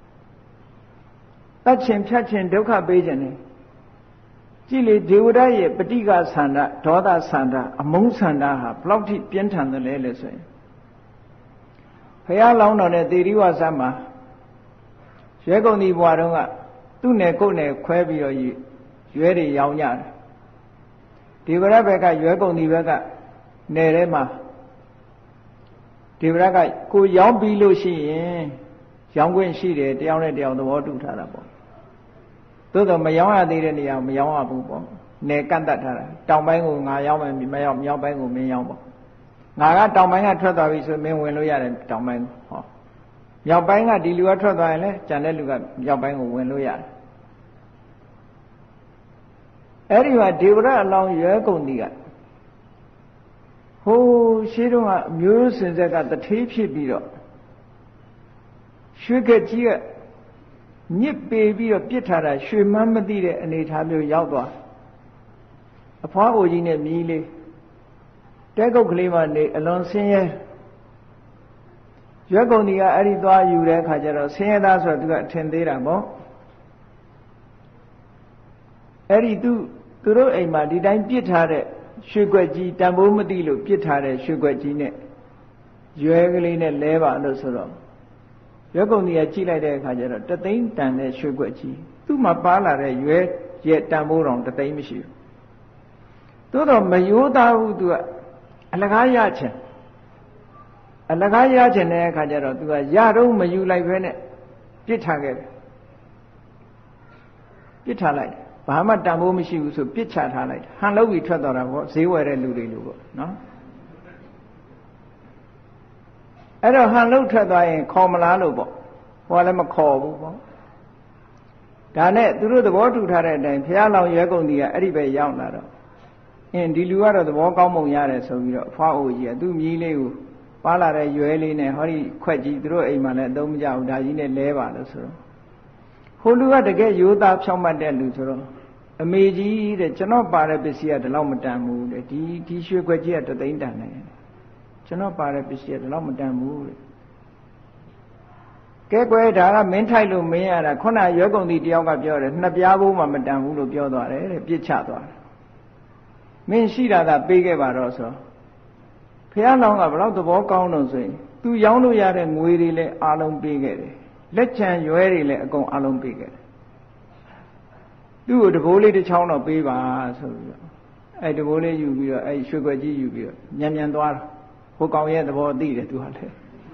တတ်ခြင်းဖြတ်ခြင်းဒုက္ခပေးခြင်းနေကြည့်လေဒေဝဒရဲ့ပဋိက္ခဆန္ဒဒေါသဆန္ဒအမုန်းဆန္ဒဟာဘလောက်ထိပြင်းထန်တယ်လဲလို့ဆိုရင်ဘုရားလောင်းတော်နဲ့သေရိဝါစမှာရွဲကုန်ဒီဘွားတော်ကသူ့နယ်ကိုယ်နယ်ခွဲပြီးတော့ရွဲတွေရောင်းကြတယ်ဒေဝရဘက်ကရွဲကုန်ဒီဘက်ကနယ်ထဲမှာဒေဝရကကိုရောင်းပြီးလို့ရှိရင်ရောင်းခွင့်ရှိတယ်တယောက်နဲ့တယောက်သဘောတူထားတာပေါ့သို့တော့မရောင်းရသေးတဲ့နေရာမရောင်းရဘူးပေါ့နယ်ကန့်တတ်ထားတာတောင်ပိုင်းကိုငါရောင်းမယ်မရောင်းမြောက်ပိုင်းကိုမင်းရောင်းပေါ့ငါကတောင်ပိုင်းကထွက်သွားပြီဆိုမင်းဝင်လို့ရတယ်တောင်ပိုင်းဟောမြောက်ပိုင်းကဒီလူကထွက်သွားရင်လည်းကျန်တဲ့လူကမြောက်ပိုင်းကိုဝင်လို့ရတယ်အဲ့ဒီမှာဒေဝရအလောင်းရွဲကုန်ဒီကဟိုးရှိတုန်းကအမျိုးစင်ဆက်ကတထေးဖြစ်ပြီးတော့ရွှေကကြီးကညစ်ပေပြီးတော့ပြစ်ထားတာရွှေမှန်းမသိတဲ့အနေထားမျိုးရောက်သွားအဖွားအိုကြီးနဲ့မြည်လေးတဲကုတ်ကလေးမှနေအလွန်ဆင်းရဲရွက်ကုန်ဒီကအဲ့ဒီသွားယူတဲ့အခါကျတော့ဆင်းရဲသားဆိုတော့သူကအထင်သေးတာပေါ့အဲ့ဒီသူသူတို့အိမ်မှာဒီတိုင်းပြစ်ထားတဲ့ရွှေကွက်ကြီးတန်ဖိုးမသိလို့ပြစ်ထားတဲ့ရွှေကွက်ကြီးနဲ့ရွဲကလေးနဲ့လဲပါလို့ဆိုတော့ရွက်ကုန်ဒီကကြည့်လိုက်တဲ့အခါကျတော့တသိန်းတန်တဲ့ရွှေကွက်ကြီးသူ့မှာပါလာတဲ့ရွဲရဲ့တန်ဖိုးတော်တသိန်းမရှိဘူးသို့တော့မယိုးသားဘူးသူကအလကားရချင်အလကားရချင်တဲ့အခါကျတော့သူကရတော့မယူလိုက်ပဲနဲ့ပြစ်ထားခဲ့တယ်ပြစ်ထားလိုက်ဩဘာမှတန်ဖိုးမရှိဘူးဆိုပြစ်ချထားလိုက်ဟန်လုပ်ပြီးထွက်သွားတာပေါ့ဈေးဝယ်တဲ့လူတွေလိုပေါ့နော်အဲ့တော့ဟန်လုပ်ထွက်သွားရင်ခေါ်မလားလို့ပေါ့ဟိုကလည်းမခေါ်ဘူးပေါ့ဒါနဲ့သူတို့သဘောတူထားတဲ့အတိုင်းဘုရားလောင်ရွယ်ကုန်ကြီးကအဲ့ဒီပဲရောက်လာတော့အင်းဒီလူကတော့သဘောကောင်းပုံရတယ်ဆိုပြီးတော့အဖွားအိုကြီးကသူ့မြီးလေးကိုပါလာတဲ့ရွယ်လေးနဲ့ဟောဒီခွက်ကြီးသူတို့အိမ်မှာလည်းအသုံးမကျဘူးဒါကြီးနဲ့လဲပါလို့ဆိုတော့ဟိုလူကတကယ်ရိုးသားဖြောင့်မတ်တဲ့လူဆိုတော့အမေကြီးတဲ့ကျွန်တော်ပါတဲ့ပစ္စည်းကဒီလောက်မတန်ဘူးတဲ့ဒီဒီရွှေခွက်ကြီးကတသိန်းတန်တယ်ကျွန်တော်ပါတဲ့ပစ္စည်းကဒီလောက်မတန်ဘူးတဲ့ကဲကွယ်ဒါကမင်းထိုက်လို့မင်းရတာခုနရွယ်ကုန်သည်တယောက်ကပြောတယ်နှစ်ပြားဘိုးမှမတန်ဘူးလို့ပြောသွားတယ်တဲ့ပြစ်ချသွားတယ်မင်းရှိတာသာပေးခဲ့ပါတော့ဆိုဘုရားလောင်းကဘလောက်သဘောကောင်းလို့ဆိုရင်သူရောင်းလို့ရတဲ့ငွေတွေလည်းအားလုံးပေးခဲ့တယ်လက်ချံရွယ်တွေလည်းအကုန်အားလုံးပေးခဲ့တယ်သူ့ကိုတဘိုးလေးတစ်ချောင်းတော့ပေးပါဆိုပြီးတော့အဲ့တဘိုးလေးယူပြီးတော့အဲ့ရွှေခွက်ကြီးယူပြီးတော့ညံ့ညံ့သွားဟိုကောင်ရဲ့သဘောသိတယ်သူကလည်း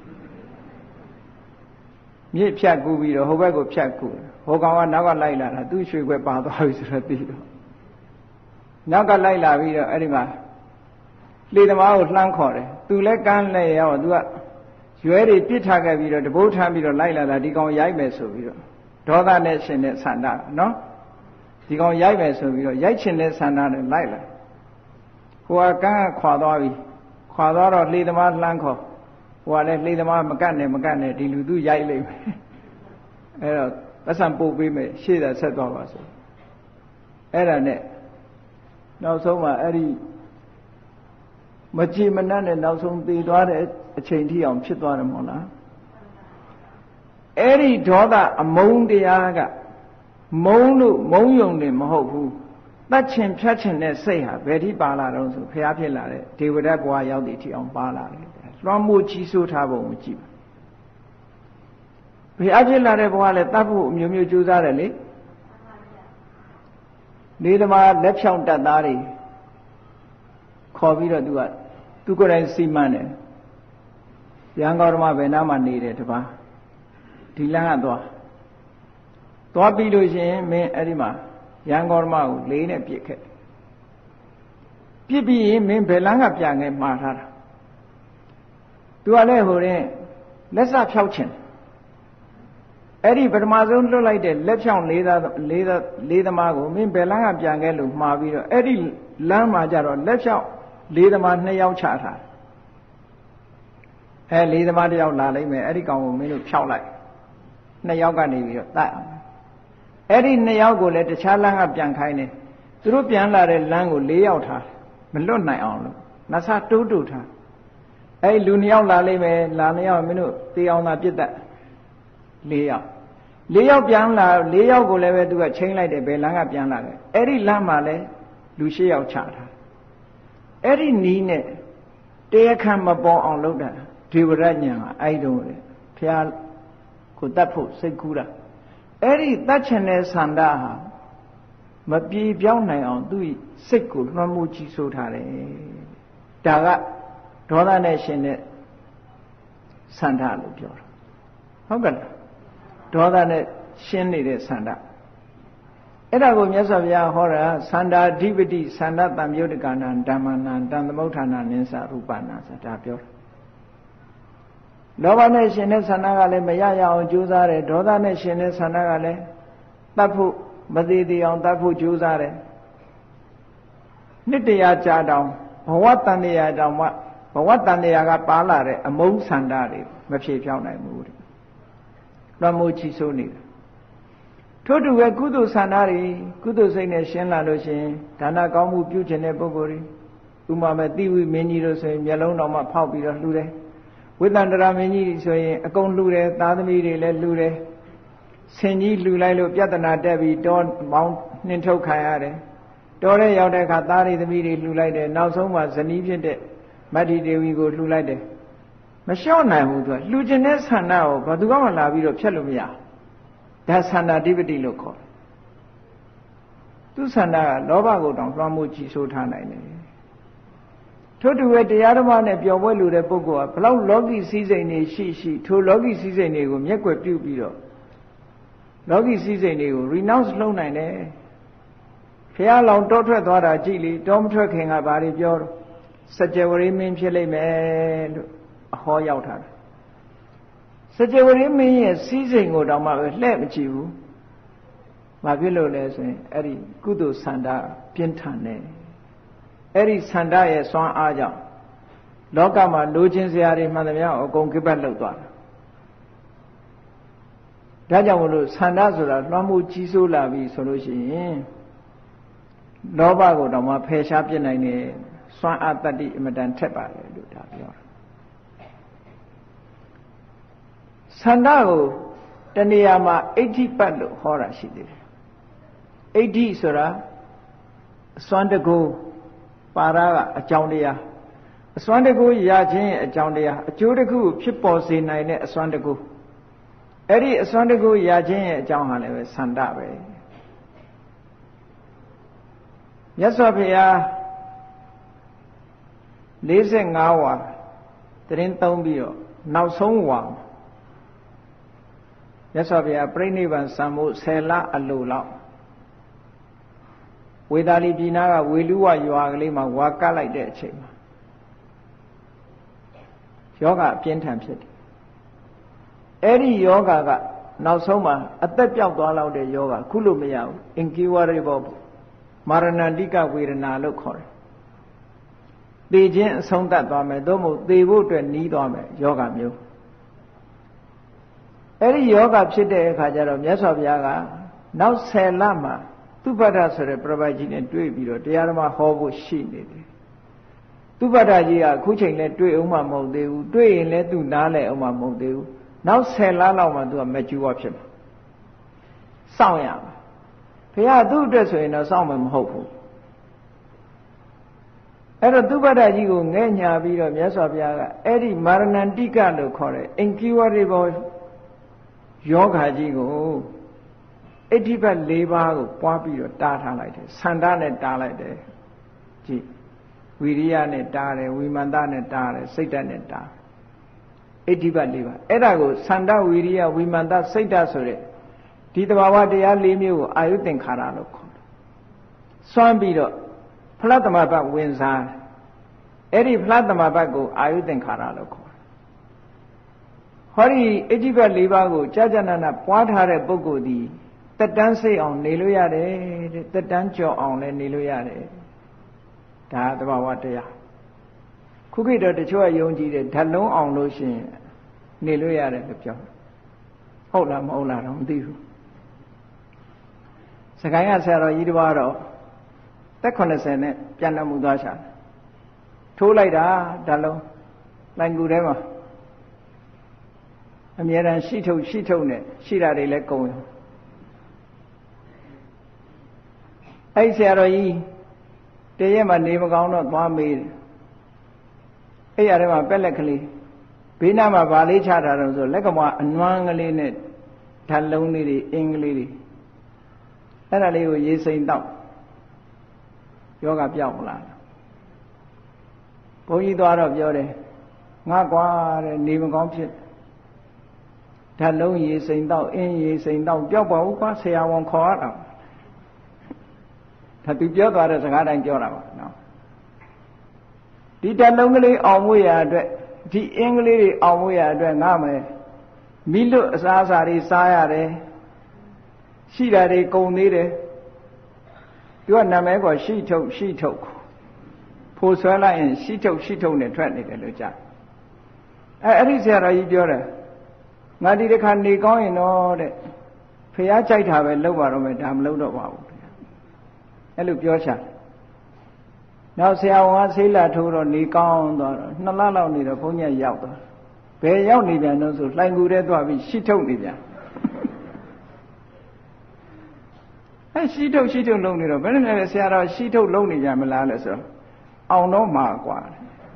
မြစ်ဖြတ်ကူပြီးတော့ဟိုဘက်ကိုဖြတ်ကူဟိုကောင်ကနောက်ကလိုက်လာတာသူ့ရွှေခွက်ပါသွားပြီဆိုတော့သိတော့နောက်ကလိုက်လာပြီးတော့အဲ့ဒီမှာလေသမားကိုလှမ်းခေါ်တယ်သူလည်းကမ်းလဲရောသူကရွယ်တွေပြစ်ထားခဲ့ပြီးတော့တဘိုးထမ်းပြီးတော့လိုက်လာတာဒီကောင်ရိုက်မယ်ဆိုပြီးတော့ဒေါသနဲ့ရှင်တဲ့ဆန္ဒနော်ဒီကောင်ရိုက်မယ်ဆိုပြီးတော့ရိုက်ချင်တဲ့ဆန္ဒနဲ့လိုက်လာဟိုကကမ်းခွာသွားပြီခွာသွားတော့လေသမားလှမ်းခေါ်ဟိုကလည်းလေသမားမကတ်နဲ့မကတ်နဲ့ဒီလူသူရိုက်လိမ့်မယ်အဲ့တော့ပတ်စံပို့ပေးမယ်ရှေ့သာဆက်သွားပါဆိုအဲ့ဒါနဲ့နောက်ဆုံးမှအဲ့ဒီမကြည်မနှံ့နဲ့နောက်ဆုံးသေသွားတဲ့အချိန်ထိအောင်ဖြစ်သွားတယ်မို့လားအဲ့ဒီဒေါသအမုန်းတရားကမုန်းလို့မုန်းယုံတယ်မဟုတ်ဘူးတတ်ချင်ဖြတ်ချင်တဲ့စိတ်ဟာဘယ်ထိပါလာတော့ဆိုဖျားဖြစ်လာတဲ့ဒေဝဒတ်ဘဝရောက်သည့်ထိအောင်ပါလာတယ်လွှမ်းမိုးကြီးစိုးထားပုံကိုကြည့်ပါဖျားဖြစ်လာတဲ့ဘဝလည်းတတ်ဖို့အမျိုးမျိုးကြိုးစားတယ်လေနေသမားလက်ဖြောင့်တတ်သားတွေခေါ်ပြီးတော့သူကသူကိုယ်တိုင်စီမံတယ်ရန်ကောဓမဘယ်နားမှာနေတယ်တပါးဒီလမ်းကသွားသွားပြီးလို့ရှိရင်မင်းအဲ့ဒီမှာရန်ကောဓမကိုလေးနဲ့ပြစ်ခဲ့ပြစ်ပြီးရင်မင်းဘယ်လမ်းကပြန်ခဲ့မှားထားတာသူကလည်းဟိုရင်လက်စဖြောက်ချင်အဲ့ဒီပထမဆုံးလွတ်လိုက်တဲ့လက်ဖြောင့်လေးသားလေးသားလေးသမားကိုမင်းဘယ်လမ်းကပြန်ခဲ့လို့မှားပြီးတော့အဲ့ဒီလမ်းမှာကြတော့လက်ဖြောင့်လေးသမားနှစ်ယောက်ချထားအဲလေးသမားတစ်ယောက်လာလိုက်မယ်အဲ့ဒီကောင်ကိုမင်းတို့ဖြောက်လိုက်နှစ်ယောက်ကနေပြီးတော့တတ်အောင်အဲ့ဒီနှစ်ယောက်ကိုလည်းတခြားလမ်းကပြန်ခိုင်းတယ်သူတို့ပြန်လာတဲ့လမ်းကိုလေးယောက်ထားမလွတ်နိုင်အောင်လို့နဆတိုးတိုးထားအဲ့လူနှစ်ယောက်လာလိုက်မယ်လာနှစ်ယောက်မင်းတို့တေးအောင်သာပြစ်တတ်လေးယောက်လေးယောက်ပြန်လာလေးယောက်ကိုလည်းပဲသူကချိန်လိုက်တယ်ဘယ်လမ်းကပြန်လာတယ်အဲ့ဒီလမ်းမှာလည်းလူရှစ်ယောက်ချထားအဲ့ဒီနီးနဲ့တရားခံမပေါ်အောင်လုပ်တာဒေဝရညံကအဲ့တုန်းလေဖះကိုတတ်ဖို့စိတ်ကူးတာအဲ့ဒီတတ်ချင်တဲ့ဆန္ဒဟာမပြေပြောင်းနိုင်အောင်သူ့စိတ်ကိုလွှမ်းမိုးကြီးစိုးထားတယ်ဒါကဒေါသနဲ့ရှင်တဲ့ဆန္ဒလို့ပြောတာဟုတ်ကဲ့လားဒေါသနဲ့ရှင်းနေတဲ့ဆန္ဒအဲ့ဒါကိုမြတ်စွာဘုရားဟောတာသန္တာဓိပတိသန္တာတံမြုတ်တကနာဓမ္မနာတံသမုဋ္ဌာနာနိစ္စရူပနာဆိုတာပြောတာလောဘနဲ့ရှင်တဲ့ဆန္ဒကလည်းမရရအောင်ကြိုးစားတယ်ဒေါသနဲ့ရှင်တဲ့ဆန္ဒကလည်းတတ်ဖို့မသေးသေးအောင်တတ်ဖို့ကြိုးစားတယ်နှစ်တရာကြာတောင်ဘဝတန်တရားတောင်မှဘဝတန်တရားကပါလာတဲ့အမုန်းဆန္ဒတွေမဖြေဖြောင်းနိုင်ဘူးတဲ့လွှမ်းမိုးချီဆိုးနေတာထို့တူပဲကုသိုလ်ဆန္ဒတွေကုသိုလ်စိတ်နဲ့ရှင်းလာလို့ရှိရင်ဒါနကောင်းမှုပြုခြင်းတဲ့ပုဂ္ဂိုလ်တွေဥမာမဲ့တိဝိမင်းကြီးတို့ဆိုရင်မျက်လုံးတော်မှဖောက်ပြီးတော့လှူတယ်ဝိတ္တန္တရာမင်းကြီးဆိုရင်အကုန်လှူတယ်သားသမီးတွေလည်းလှူတယ်ဆင်ကြီးလှူလိုက်လို့ပြဿနာတက်ပြီးတောမောင်းနှင်ထုတ်ခံရတယ်တောထဲရောက်တဲ့အခါသားတွေသမီးတွေလှူလိုက်တယ်နောက်ဆုံးမှဇနီးဖြစ်တဲ့မတ္တိဒေဝီကိုလှူလိုက်တယ်မလျှော့နိုင်ဘူးသူကလှူခြင်းတဲ့ဆန္ဒကိုဘာသူကမှလာပြီးတော့ဖြတ်လို့မရဒါသန္တာဓိပတိလို့ခေါ်တယ်သူသန္တာကလောဘကိုတောင်လွှမ်းမိုးကြီးစိုးထားနိုင်တယ်ထို့တူပဲတရားဓမ္မနဲ့ပျော်ပွဲလူတဲ့ပုဂ္ဂိုလ်ကဘလောက်လောကီစည်းစိမ်တွေရှိရှိထိုလောကီစည်းစိမ်တွေကိုမျက်ကွယ်ပြုပြီးတော့လောကီစည်းစိမ်တွေကို renounce လုပ်နိုင်တယ်ဘုရားလောင်တောထွက်သွားတာကြည့်လေတောမထွက်ခင်ကဘာတွေပြောတော့စัจ java ရိမင်းဖြစ်လိမ့်မယ်လို့အဟောရောက်ထားတယ်စัจ java ရိမင်းရဲ့စီးစိမ်ကိုတောင်မှပဲလှည့်မကြည့်ဘူးဘာဖြစ်လို့လဲဆိုရင်အဲ့ဒီကုသိုလ်ဆန္ဒပြင်းထန်တယ်အဲ့ဒီဆန္ဒရဲ့စွမ်းအားကြောင့်လောကမှာလိုချင်စရာတွေမှန်သမျှအကုန်ကိပတ်လောက်သွားတာဒါကြောင့်မလို့ဆန္ဒဆိုတာလွှမ်းမိုးကြီးစိုးလာပြီဆိုလို့ရှိရင်လောဘကိုတော့မှဖယ်ရှားပြစ်နိုင်တယ်စွမ်းအားတတ္တိအမတန်ထက်ပါတယ်လို့ဒါပြောတာဆန္ဒကိုတဏှာမှာအဋ္ဌိပတ်လို့ဟောတာရှိသေးတယ်အဋ္ဌိဆိုတာအစွမ်းတကူပါရကအကြောင်းတရားအစွမ်းတကူရခြင်းရဲ့အကြောင်းတရားအကျိုးတစ်ခုဖြစ်ပေါ်စေနိုင်တဲ့အစွမ်းတကူအဲ့ဒီအစွမ်းတကူရခြင်းရဲ့အကြောင်းဟာလည်းပဲဆန္ဒပဲမြတ်စွာဘုရားလေးสิบห้าဝါတရင်သုံးပြီးတော့နောက်ဆုံးဝါမြတ်စွာဘုရားပြိဋိဘံစံမှုဆယ်လအလိုလောက်ဝေသာလီပြည်နာကဝေလူဝရွာကလေးမှာဝါကတ်လိုက်တဲ့အချိန်မှာယောဂအပြင်းထန်ဖြစ်တယ်အဲ့ဒီယောဂကနောက်ဆုံးမှာအသက်ပြောက်သွားလောက်တဲ့ယောဂခုလို့မရဘူးအင်ကိဝရိဘောမာရဏတိကဝေဒနာလို့ခေါ်တယ်သေခြင်းအဆုံးသတ်သွားမယ်သို့မဟုတ်သေဖို့အတွက်နီးသွားမယ်ယောဂမျိုးအဲ့ဒီယောဂဖြစ်တဲ့အခါကျတော့မြတ်စွာဘုရားကနောက်ဆယ်လမှာသုဘဒဆိုတဲ့ပြပိုက်ကြီးနဲ့တွေ့ပြီးတော့တရားဓမ္မဟောဖို့ရှိနေတယ်သုဘဒကြီးကအခုချိန်လဲတွေ့အောင်မှမဟုတ်သေးဘူးတွေ့ရင်လည်းသူနားလဲအောင်မှမဟုတ်သေးဘူးနောက်ဆယ်လလောက်မှသူကမကျူဝဖြစ်မှာစောင့်ရမှာဘုရားသူ့အတွက်ဆိုရင်တော့စောင့်မယ်မဟုတ်ဘူးအဲ့တော့သုဘဒကြီးကိုငဲ့ညာပြီးတော့မြတ်စွာဘုရားကအဲ့ဒီမာရဏန္တိကလို့ခေါ်တဲ့အင်ကိဝရိဘောယောဂါကြီးကိုအဋ္ဌိပတ်၄ပါးကိုပွားပြီးတော့တားထားလိုက်တယ်ဆန္ဒနဲ့တားလိုက်တယ်ကြည့်ဝိရိယနဲ့တားတယ်ဝိမာန်တနဲ့တားတယ်စိတ်ဓာတ်နဲ့တားအဋ္ဌိပတ်၄ပါးအဲ့ဒါကိုဆန္ဒဝိရိယဝိမာန်တစိတ်ဓာတ်ဆိုတဲ့ဒီတဘာဝတရား၄မျိုးကိုအာယုသင်္ခါရလို့ခေါ်တယ်စွမ်းပြီးတော့ဖလားသမဘတ်ဝင်စားအဲ့ဒီဖလားသမဘတ်ကိုအာယုသင်္ခါရလို့ခေါ်တယ်ဟောဒီအဋ္ဌိပတ်၄ပါးကိုကြာကြာနာနာပွားထားတဲ့ပုဂ္ဂိုလ်ဒီတက်တန်းစိတ်အောင်နေလို့ရတယ်တဲ့တက်တန်းကြော်အောင်လည်းနေလို့ရတယ်ဒါသဘာဝတရားခုခေတ်တော့တချို့ကယုံကြည်တယ်ဓာတ်လုံးအောင်လို့ရှိရင်နေလို့ရတယ်လို့ပြောဟုတ်လားမဟုတ်လားတော့မသိဘူးစကိုင်းကဆရာတော်ကြီးတစ်ပါးတော့တက်ခုနှစ်ဆယ်နဲ့ပြန်တော်မူသွားရှာထိုးလိုက်တာဓာတ်လုံးလိုင်ကူထဲမှာအမြဲတမ်းရှိထုတ်ရှိထုတ်နဲ့ရှိတာတွေလည်းကုန်တယ်အဲ့ဆရာတော်ကြီးတရက်မှနေမကောင်းတော့သွားမေးတယ်အဲ့ရထဲမှာပက်လက်ကလေးဘေးနားမှာဗာလေးချတာတော့ဆိုလက်ကမအနွမ်းကလေးနဲ့ဓာတ်လုံးလေးတွေအင်္ဂလိပ်တွေအဲ့ဒါလေးကိုရေစိမ်တော့ယောဂပြောက်လာဘုန်းကြီးသွားတော့ပြောတယ်ငါကွာတဲ့နေမကောင်းဖြစ်ဓာတ်လုံးရေစိမ်တော့အင်းရေစိမ်တော့ပြောက်ပါဦးကွာဆရာဝန်ခေါ်ရတာဒါသူပြောသွားတဲ့စကားတိုင်းပြောတာပါနော်ဒီဓာတ်လုံးကလေးအောင်မှုရအတွက်ဒီအင်္ဂလိပ်တွေအောင်မှုရအတွက်ငါမယ်မိလွတ်အစားအစာတွေစားရတယ်ရှိတာတွေကုန်သေးတယ်သူကနာမည်ကရှိထုတ်ရှိထုတ်ဖိုးဆွဲလိုက်ရင်ရှိထုတ်ရှိထုတ်နဲ့ထွက်နေတယ်လို့ကြားအဲအဲ့ဒီဆရာတော်ကြီးပြောတယ်ငါဒီတစ်ခါနေကောင်းရင်တော့တဲ့ဖះကြိုက်တာပဲလုပ်ပါတော့မယ်ဒါမလုပ်တော့ပါဘူးအဲ့လိုပြောချာနောက်ဆရာဝန်ကဆေးလာထိုးတော့နေကောင်းသွားတော့နှစ်လလောက်နေတော့ဘုန်းကြီးရောက်သွားဘယ်ရောက်နေပြန်တော့ဆိုလှိုင်ကူထဲသွားပြီးရှိထုတ်နေပြန်အဲရှိထုတ်ရှိထုတ်လုံးနေတော့ဘယ်နဲ့လဲဆရာတော်ရှိထုတ်လုံးနေကြမလားလဲဆိုတော့အောင်တော့မှာกว่า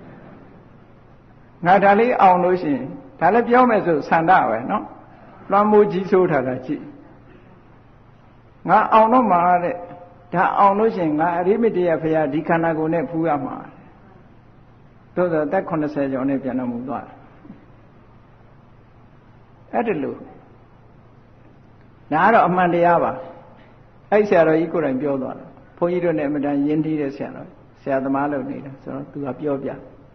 ငါဒါလေးအောင်လို့ရှိရင်ဒါလည်းပြောမယ်ဆိုဆန္ဒပဲเนาะလွှမ်းမိုးကြီးဆိုးထားတာကြည့်ငါအောင်တော့မှာတဲ့ဒါအောင်လို့ရှိရင်ငါအရိမတ္တရဖရာဒီခန္ဓာကိုယ်နဲ့ဖူးရမှာသို့သောသက်ခုနှစ်ဆယ်ကျော်နဲ့ပြန်တော်မူသွားတယ်အဲ့ဒါလို့ဒါကတော့အမှန်တရားပါအဲ့ဆရာတော်ကြီးကိုယ်တိုင်ပြောသွားတယ်ဘဘုန်းကြီးတို့နဲ့အမှန်တန်ရင်းနှီးတဲ့ဆရာတော်ဆရာသမားလုပ်နေတာဆိုတော့သူကပြောပြ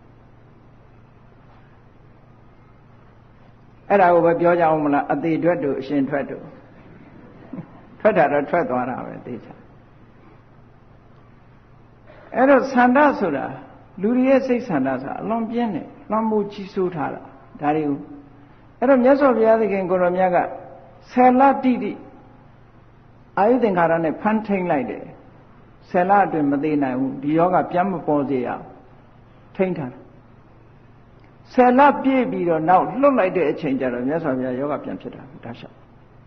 အဲ့ဒါကိုပဲပြောကြအောင်မလားအသေးထွက်တို့အရှင်ထွက်တို့ထွက်တာတော့ထွက်သွားတာပဲသိချာအဲ့တော့ဆန္ဒဆိုတာလူတွေရဲ့စိတ်ဆန္ဒဆိုတာအလွန်ပြင်းတယ်လွန်မှုကြီးစိုးထားတာဒါတွေကိုအဲ့တော့မြတ်စွာဘုရားသခင်ကိုရောမြတ်ကဆယ်လတိတိအာယုသင်္ခါရနဲ့ဖန်ထိန်လိုက်တယ်ဆယ်လအတွင်းမသေးနိုင်ဘူးဒီယောဂပြန်မပေါ်စေရအောင်ထိန်ထားတယ်ဆယ်လပြည့်ပြီးတော့နောက်လွတ်လိုက်တဲ့အချိန်ကျတော့မြတ်စွာဘုရားယောဂပြန်ဖြစ်တာဒါလျှောက်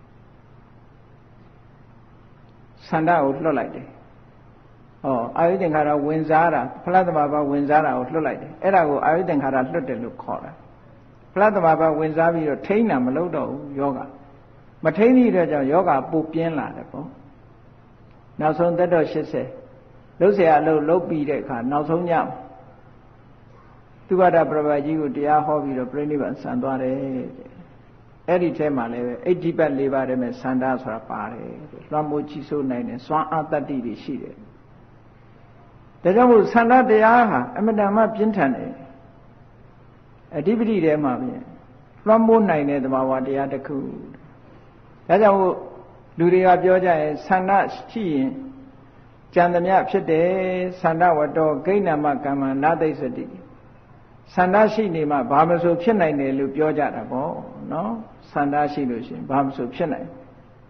ဆန္ဒကိုလွတ်လိုက်တယ်ဩအာယုသင်္ခါရဝင်စားတာဖလားသမဘာဝင်စားတာကိုလွတ်လိုက်တယ်အဲ့ဒါကိုအာယုသင်္ခါရလွတ်တယ်လို့ခေါ်တာဖလားသမဘာဝင်စားပြီးတော့ထိန်းတာမလုပ်တော့ဘူးယောဂမထိန်းသည့်အတွက်ကြောင့်ယောဂပူပြင်းလာတယ်ပေါ့နောက်ဆုံးသက်တော်၈၀လှုပ်เสียအလုပ်လုပ်ပြီးတဲ့အခါနောက်ဆုံးညသူဝတ္တပြပကြီးကိုတရားဟောပြီးတော့ပြိဋိဘံဆံသွားတယ်အဲ့ဒီထဲမှာလည်းပဲအဋ္ဌိပတ်၄ပါးတည်းမဲ့ဆန္ဒဆိုတာပါတယ်လွှမ်းမိုးချီဆိုးနိုင်တယ်စွမ်းအားတတ္တိတွေရှိတယ်ဒါကြောင့်မို့ဆန္ဒတရားဟာအမတန်မှပြင်းထန်တယ်အဓိပတိထဲမှာပြင်လွှမ်းမိုးနိုင်တဲ့သဘာဝတရားတစ်ခုဒါကြောင့်မို့လူတွေကပြောကြရင်ဆန္ဒရှိရင်ကြံသမျှဖြစ်တယ်ဆန္ဒဝတ္တောဂိဏမကမ္မနာသိစတိဆန္ဒရှိနေမှဘာမဆိုဖြစ်နိုင်တယ်လို့ပြောကြတာပေါ့နော်ဆန္ဒရှိလို့ရှိရင်ဘာမဆိုဖြစ်နိုင်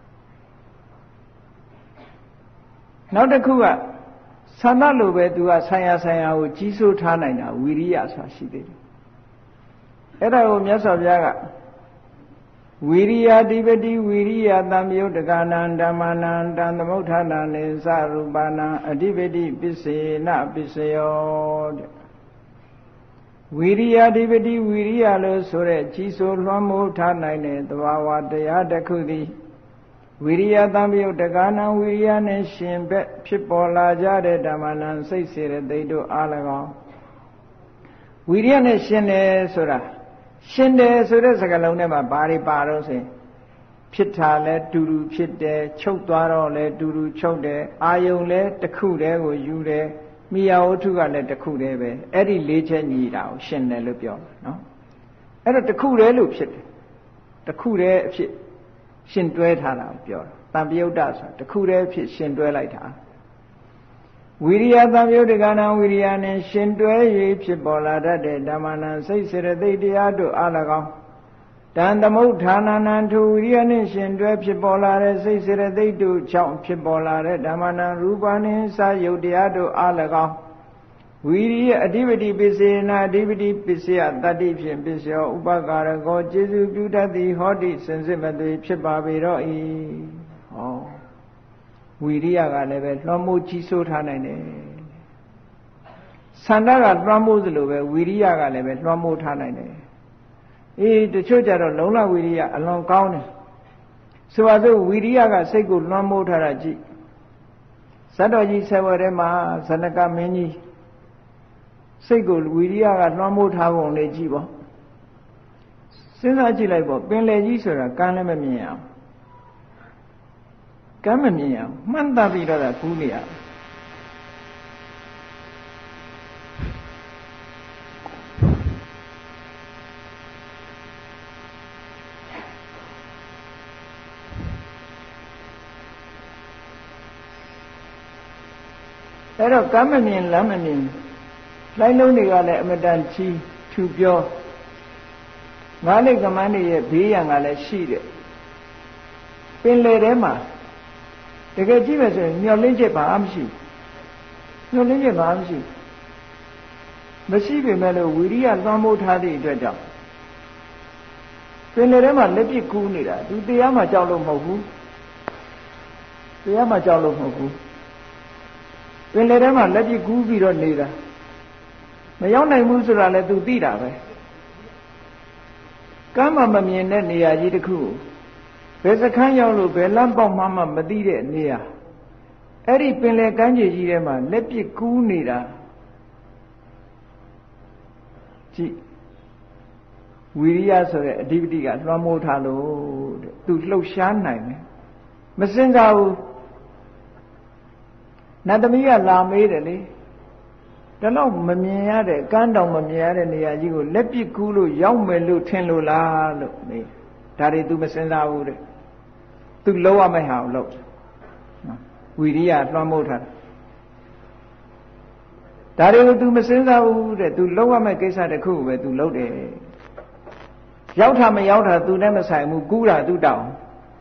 နောက်တစ်ခုကဆန္ဒလိုပဲသူကဆံရဆံရကိုကြီးစိုးထားနိုင်တာဝီရိယဆိုတာရှိသေးတယ်အဲ့ဒါကိုမြတ်စွာဘုရားကဝီရိယဓိပတိဝီရိယသံယုတ်တကနာဓမ္မနာတံသမုဋ္ဌာနာနေသရူပနာအဓိပတိပစ္စေနပစ္စယောတဲ့ဝီရိယဓိပတိဝီရိယလို့ဆိုတဲ့ကြီးစိုးလွှမ်းမိုးထားနိုင်တဲ့သဘာဝတရားတစ်ခုသည်ဝီရိယသံယုတ်တကနာဝီရိယနဲ့ရှင်ဘက်ဖြစ်ပေါ်လာကြတဲ့ဓမ္မနာစိတ်စေရသိတို့အား၎င်းဝီရိယနဲ့ရှင်တယ်ဆိုတာရှင်တယ်ဆိုတဲ့စကားလုံးထဲမှာဘာတွေပါတော့ဆိုရင်ဖြစ်တာလဲတူတူဖြစ်တယ်ချုပ်သွားတော့လဲတူတူချုပ်တယ်အာယုံလဲတစ်ခုတည်းကိုယူတယ်မိယာဝတ္ထုကလည်းတစ်ခုတည်းပဲအဲ့ဒီလေးချက်ညီတာကိုရှင်တယ်လို့ပြောတာနော်အဲ့တော့တစ်ခုတည်းလို့ဖြစ်တယ်တစ်ခုတည်းအဖြစ်ရှင်တွဲထားတာကိုပြောတာတံပယုတ်တဆိုတာတစ်ခုတည်းဖြစ်ရှင်တွဲလိုက်တာဝိရိယသံယုတ်တကနာဝိရိယနဲ့ရှင်တွဲ၍ဖြစ်ပေါ်လာတတ်တဲ့ဓမ္မနာစိတ်စေတသိက်တရားတို့အား၎င်းတန်သမုဋ္ဌာနာနံထူဝိရိယနဲ့ရှင်တွဲဖြစ်ပေါ်လာတဲ့စိတ်စေတသိက်တို့ကြောင့်ဖြစ်ပေါ်လာတဲ့ဓမ္မနာရူပနှင့်စာယုတ်တရားတို့အား၎င်းဝိရိယအဓိပတိပစ္စေနာအဓိပတိပစ္စယတတ္တိဖြင့်ပစ္စယောဥပကာရကောကျေစုပြုတတ်သည်ဟောတိစင်စစ်မသွေဖြစ်ပါပေတော့၏ဟောဝီရိယကလည်းပဲလွှမ်းမိုးကြီးစိုးထားနိုင်တယ်ဆန္ဒကလွှမ်းမိုးသလိုပဲဝီရိယကလည်းပဲလွှမ်းမိုးထားနိုင်တယ်အေးတချို့ကြတော့လုံလဝီရိယအလွန်ကောင်းတယ်ဆိုပါစို့ဝီရိယကစိတ်ကိုလွှမ်းမိုးထားတာကြည့်ဇတ်တော်ကြီးဆယ်ဝဲထဲမှာဇနကမင်းကြီးစိတ်ကိုဝီရိယကလွှမ်းမိုးထားပုံလေးကြည့်ပေါ့စဉ်းစားကြည့်လိုက်ပေါ့ပင်လယ်ကြီးဆိုတာကမ်းလည်းမမြင်အောင်ကမ်းမမြင်အောင်မှန်သားပြီးတော့ကူးနေရအဲ့တော့ကမ်းမမြင်လမ်းမမြင်လိုက်လုံးတွေကလည်းအမတန်ချီထူပြောငါးလိကမန်းတွေရဲ့ဘေးရန်ကလည်းရှိတယ်ပင်လယ်ထဲမှာတကယ်ကြည့်မယ်ဆိုရင်မျောလင်းချက်ဘာမှမရှိမျောလင်းချက်ဘာမှမရှိမရှိပေမဲ့လို့ဝီရိယလွှမ်းမိုးထားသည့်အတွက်ကြောင့်ပင်လယ်ထဲမှာလက်ပစ်ကူးနေတာသူတရားမှကြောက်လို့မဟုတ်ဘူးတရားမှကြောက်လို့မဟုတ်ဘူးပင်လယ်ထဲမှာလက်ပစ်ကူးပြီးတော့နေတာမရောက်နိုင်ဘူးဆိုတာလည်းသူသိတာပဲကမ်းမှာမမြင်တဲ့နေရာကြီးတစ်ခုဘယ်စခန်းရောက်လို့ဘယ်လမ်းပေါက်မှမမသိတဲ့နေရာအဲ့ဒီပင်လယ်ကမ်းခြေကြီးထဲမှာလက်ပစ်ကူးနေတာကြည့်ဝီရိယဆိုတဲ့အဓိပတိကလွှမ်းမိုးထားလို့တဲ့သူလှုပ်ရှားနိုင်တယ်မစင်စားဘူးနတ်သမီးကလာမေးတယ်လေဒါတော့မမြင်ရတဲ့ကန်းတောင်မမြင်ရတဲ့နေရာကြီးကိုလက်ပစ်ကူးလို့ရောက်မယ်လို့ထင်လို့လားလို့မေးဒါတွေ तू မစင်စားဘူးတဲ့ तू လုံးဝမဟအောင်လို့ဝီရိယလွှမ်းမိုးထားတာဒါတွေကို तू မစင်စားဘူးတဲ့ तू လုံးဝမဲ့ကိစ္စတစ်ခုပဲ तू လုပ်တယ်ရောက်တာမရောက်တာ तू နဲ့မဆိုင်ဘူးကူးတာ तू တောင်း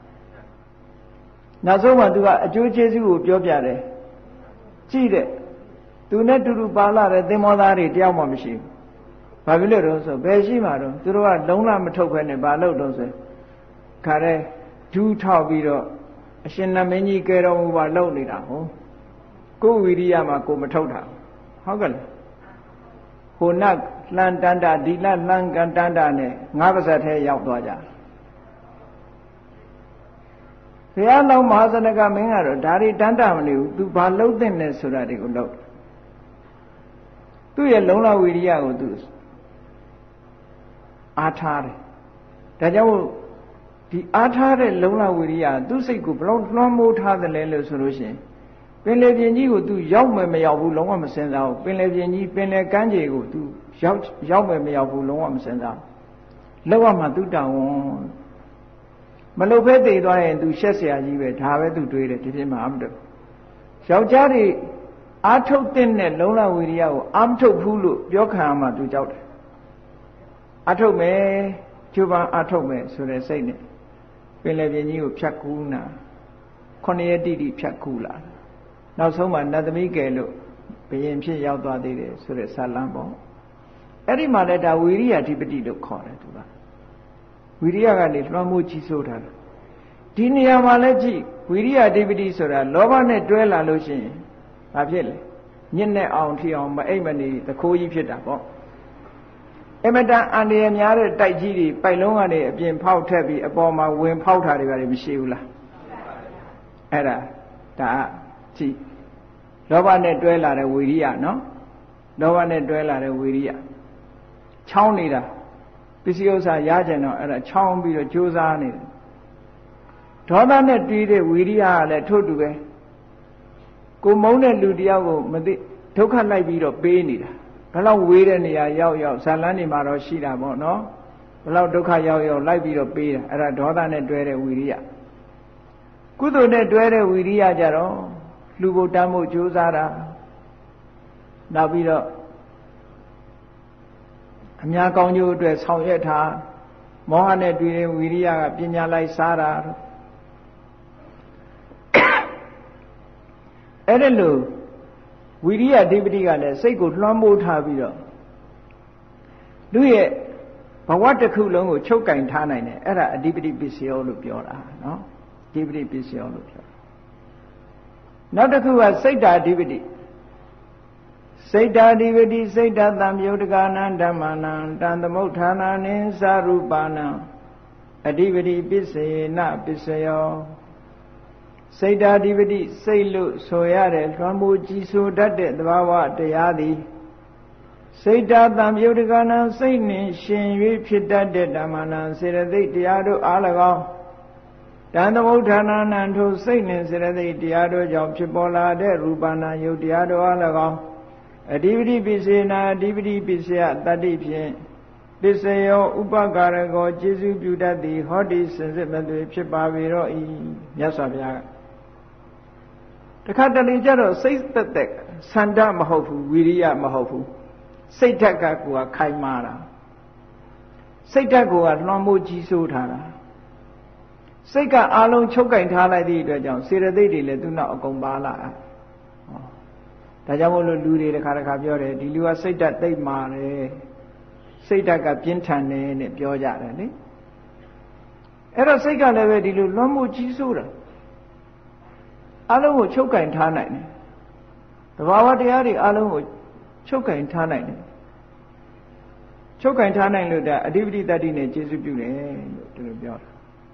နောက်ဆုံးမှ तू ကအကျိုးကျေးဇူးကိုပြောပြတယ်ကြည့်တဲ့ तू နဲ့တူတူပါလာတဲ့သင်္ဘောသားတွေတယောက်မှမရှိဘူးဘာဖြစ်လို့တော့ဆိုဘယ်ရှိမှာတော့သူတို့ကလုံးလမထုတ်ဖဲနဲ့ဘာလို့တော့ဆိုခါတဲ့ဒူးထောက်ပြီးတော့အရှင်နမင်းကြီးကဲတော်မူပါလှုပ်နေတာဟောကိုဝီရိယမှာကိုမထုတ်တာဟုတ်ကဲ့ဟိုနတ်လန်တန်တာဒီလန်လန်ကန်တန်တာနဲ့ငါးပါးစပ်ထဲရောက်သွားကြဘုရားလောင်းမဟာစနကမင်းကတော့ဒါတွေတန်တာမနေဘူး तू ဘာလှုပ်တဲ့နဲ့ဆိုတာတွေကိုလှုပ်သူ့ရဲ့လုံလဝီရိယကို तू အားထားတယ်ဒါကြောင့်ဒီအားထားတဲ့လုံလဝီရိယသူ့စိတ်ကိုဘလို့လွှမ်းမိုးထားတယ်လဲလို့ဆိုလို့ရှိရင်ပင်လယ်ပြင်ကြီးကို तू ရောက်မယ်မရောက်ဘူးလုံးဝမစင်စားဘူးပင်လယ်ပြင်ကြီးပင်လယ်ကမ်းခြေကို तू ရောက်ရောက်မယ်မရောက်ဘူးလုံးဝမစင်စားဘူးလောက်ရမှ तू တောင်းဝန်မလုပ်ဖဲတည်သွားရင် तू ရှက်เสียကြီးပဲဒါပဲ तू တွေးတယ်ဒီပြင်မှာအမတူယောက်ျားတွေအားထုတ်တဲ့နဲ့လုံလဝီရိယကိုအားမထုတ်ဘူးလို့ပြောခံရမှ तू ကြောက်တယ်အားထုတ်မယ်ကျိုးပန်းအားထုတ်မယ်ဆိုတဲ့စိတ်နဲ့ပင်လယ်ပြင်ကြီးကိုဖြတ်ကူးနာခုနှစ်ရက်တိတိဖြတ်ကူးလာနောက်ဆုံးမှနတ်သမီးကယ်လို့ဘယင်ဖြစ်ရောက်သွားသေးတယ်ဆိုတဲ့ဇာလံပေါ့အဲ့ဒီမှာလည်းဒါဝီရိယဓိပတိလို့ခေါ်တယ်သူကဝီရိယကနေလွှမ်းမိုးကြီးစိုးတာဒီနေရာမှာလည်းကြည့်ဝီရိယဓိပတိဆိုတာလောဘနဲ့တွဲလာလို့ရှိရင်ဘာဖြစ်လဲညစ်နဲ့အောင်ထီအောင်မအိပ်မနေတခိုးကြီးဖြစ်တာပေါ့အမတန်အန္တရာယ်များတဲ့တိုက်ကြီးတွေပိုက်လုံးကနေအပြင်ဖောက်ထက်ပြီးအပေါ်မှာဝင်ဖောက်တာတွေပါတယ်မရှိဘူးလားအဲ့ဒါဒါကြည့်လောဘနဲ့တွဲလာတဲ့ဝီရိယနော်လောဘနဲ့တွဲလာတဲ့ဝီရိယချောင်းနေတာပစ္စည်းဥစ္စာရကြတော့အဲ့ဒါချောင်းပြီးတော့ကြိုးစားနေတယ်ဒေါသနဲ့တွီးတဲ့ဝီရိယကလည်းထို့တူပဲကိုမုန်းတဲ့လူတယောက်ကိုမသိဒုက္ခလိုက်ပြီးတော့ပေးနေတာဘယ်လောက်ဝေးတဲ့နေရာရောက်ရောက်ဇာလန်းနေမှာတော့ရှိတာပေါ့နော်ဘယ်လောက်ဒုက္ခရောက်ရောက်လိုက်ပြီးတော့ပေးတာအဲ့ဒါဒေါသနဲ့တွဲတဲ့ဝီရိယကုသိုလ်နဲ့တွဲတဲ့ဝီရိယကြတော့လူဘုတ္တမှုကြိုးစားတာနောက်ပြီးတော့အများကောင်းကျိုးအတွက်ဆောင်ရွက်တာမောဟနဲ့တွေ့တဲ့ဝီရိယကပညာလိုက်စားတာအဲ့ဒါလို့ဝီရိယဓိပတိကလည်းစိတ်ကိုလွှမ်းမိုးထားပြီးတော့သူ့ရဲ့ဘဝတစ်ခုလုံးကိုချုပ်ကင်ထားနိုင်တယ်အဲ့ဒါအဓိပတိပစ္စယောလို့ပြောတာနော်အဓိပတိပစ္စယောလို့ပြောနောက်တစ်ခုကစိတ်ဓာအဓိပတိစိတ်ဓာအဓိပတိစိတ်ဓာတံယုတ်တကနံဓမ္မနံတံသမုဋ္ဌာနာနိသာရူပနံအဓိပတိပစ္စေနပစ္စယောစိတ်ဓာအဓိပတိစိတ်လို့ဆိုရတဲ့လွှမ်းမိုးကြီးဆိုတတ်တဲ့သဘာဝတရားသည်စိတ်ဓာတံယုတ်တကနံစိတ်နှင့်ရှင်၍ဖြစ်တတ်တဲ့ဓမ္မနံစေတသိက်တရားတို့အား၎င်းတန်သမုဋ္ဌာနာနံထိုစိတ်နှင့်စေတသိက်တရားတို့ကြောင့်ဖြစ်ပေါ်လာတဲ့ရူပနာယုတ်တရားတို့အား၎င်းအဓိပတိပစ္စေနာအဓိပတိပစ္စယတတ္တိဖြင့်ပစ္စယောဥပကာရကောကျေစုပြုတတ်သည်ဟောတိစင်စစ်မသွေဖြစ်ပါပေတော့ဤမြတ်စွာဘုရားတခါတလေကျတော့စိတ်သက်သက်ဆန္ဒမဟုတ်ဘူးဝီရိယမဟုတ်ဘူးစိတ်ဓာတ်ကကိုယ်ကခိုင်မာတာစိတ်ဓာတ်ကိုယ်ကလွှမ်းမိုးကြီးစိုးထားတာစိတ်ကအာလုံးချုပ်ကင်ထားလိုက်သည့်အတွက်ကြောင့်စေတသိက်တွေလည်းသူ့နောက်အကုန်ပါလာတာဒါကြောင့်မို့လို့လူတွေတစ်ခါတစ်ခါပြောတယ်ဒီလူကစိတ်ဓာတ်သိပ်မာတယ်စိတ်ဓာတ်ကပြင်းထန်တယ်နဲ့ပြောကြတယ်လေအဲ့တော့စိတ်ကလည်းပဲဒီလိုလွှမ်းမိုးကြီးစိုးတာအလုံးကိုချုပ်ကင်ထားနိုင်တယ်တဘာဝတရားတွေအလုံးကိုချုပ်ကင်ထားနိုင်တယ်ချုပ်ကင်ထားနိုင်လို့ဒါအဓိပတိတတ္တိနဲ့ကျေစုပြုတယ်လို့ဒီလိုပြောတာ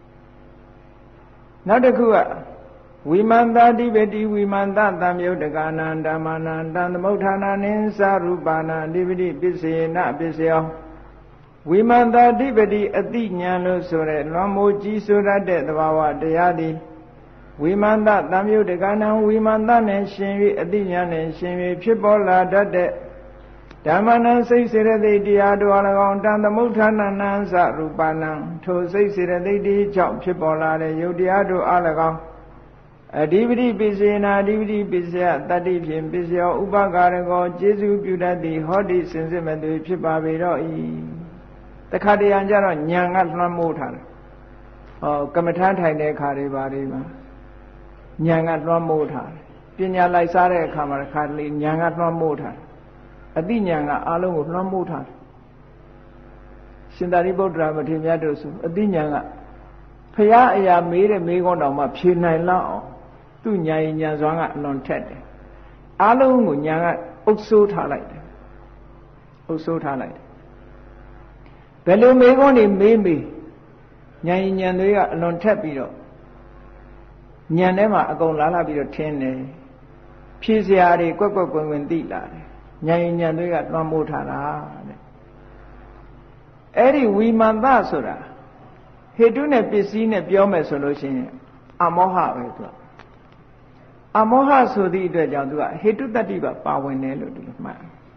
နောက်တစ်ခုကဝိမန္တတိပတိဝိမန္တသံယုတ်တကနံဓမ္မနံတံသမုဋ္ဌာနာနိသာရူပနာအဓိပတိပစ္စေနပစ္စယောဝိမန္တတိပတိအတိညာလို့ဆိုတဲ့လွန်မိုးကြီးဆိုတတ်တဲ့သဘာဝတရားသည်ဝိမာန်တသံယုတ်တကနံဝိမာန်တနဲ့ရှင်၍အတိညာနဲ့ရှင်၍ဖြစ်ပေါ်လာတတ်တဲ့ဓမ္မနံစိတ်စေရသိက်တရားတို့အ၎င်းတန်သမုဋ္ဌာဏနံသရူပနံထိုစိတ်စေရသိက်ဒီကြောင့်ဖြစ်ပေါ်လာတဲ့ယုတ်တရားတို့အ၎င်းအဓိပတိပိစေနာအဓိပတိပိစယတတ္တိဖြင့်ပိစယောဥပကာရကောကျေစုပြုတတ်သည်ဟောတိစင်စစ်မဲ့သူဖြစ်ပါပေတော့၏တခါတရံကြတော့ဉာဏ်ကလွှမ်းမိုးထားတယ်ဟောကမ္မထာထိုင်တဲ့အခါတွေပါတွေမှာဉာဏ်ကလွှမ်းမိုးထားတယ်ပညာလိုက်စားတဲ့အခါမှာတစ်ခါတလေဉာဏ်ကလွှမ်းမိုးထားတယ်အသိဉာဏ်ကအလုံးကိုလွှမ်းမိုးထားတယ်ရှင်သာရိပုတ္တရာမထေရမြတ်တို့ဆိုအသိဉာဏ်ကဖရာအရာမေးတဲ့မေးခွန်းတော်မှာဖြေနိုင်လောက်အောင်သူ့ဉာဏ်ဉာဏ်စွမ်းကအလွန်ထက်တယ်အလုံးကိုဉာဏ်ကအုပ်စိုးထားလိုက်တယ်အုပ်စိုးထားလိုက်တယ်ဘယ်လိုမေးခွန်းတွေမေးမေးဉာဏ်ဉာဏ်တွေကအလွန်ထက်ပြီးတော့ဉာဏ်ထဲမှာအကုန်လာလာပြီးတော့ထင်းတယ်ဖြေစရာတွေကွက်ကွက်ကွင်ကွင်သိလာတယ်ဉာဏ်ဉာဏ်တွေကလွှမ်းမိုးထားတာတဲ့အဲ့ဒီဝိမာန်တဆိုတာဟေတုနဲ့ပစ္စည်းနဲ့ပြောမယ်ဆိုလို့ရှိရင်အမောဟပဲသူကအမောဟဆိုသည့်အတွက်ကြောင့်သူကဟေတုတတ္တိပါပါဝင်တယ်လို့ဒီလိုမှတ်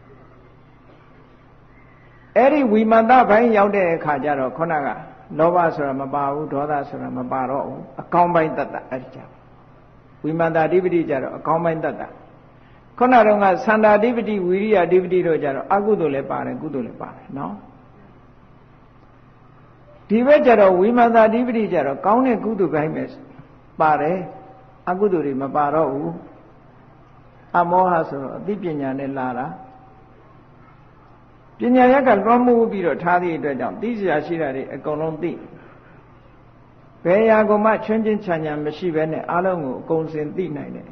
အဲ့ဒီဝိမာန်တဘိုင်းရောက်တဲ့အခါကျတော့ခုနကလောဘဆိုတာမပါဘူးဒေါသဆိုတာမပါတော့ဘူးအကောင်းပိုင်းတတ္တအဲ့ဒီကြောင့်ဝိမာန်တအဓိပတိကြတော့အကောင်းပိုင်းတတ္တခုနတော့ကသန္တာအဓိပတိဝိရိယအဓိပတိတို့ကြတော့အကုသိုလ်လည်းပါတယ်ကုသိုလ်လည်းပါတယ်နော်ဒီဘက်ကျတော့ဝိမာန်တအဓိပတိကြတော့ကောင်းတဲ့ကုသိုလ်ပိုင်းပဲပါတယ်အကုသိုလ်တွေမပါတော့ဘူးအမောဟဆိုတော့အသိပညာနဲ့လာတာပညာရက်ကလွှမ်းမိုးပြီးတော့ထားသည့်အတွက်ကြောင့်သိစရာရှိတာတွေအကုန်လုံးသိဘယ်ရာကိုမှချွင်းချင်းချမ်းချမ်းမရှိဘဲနဲ့အလုံးကိုအကုန်စင်သိနိုင်တယ်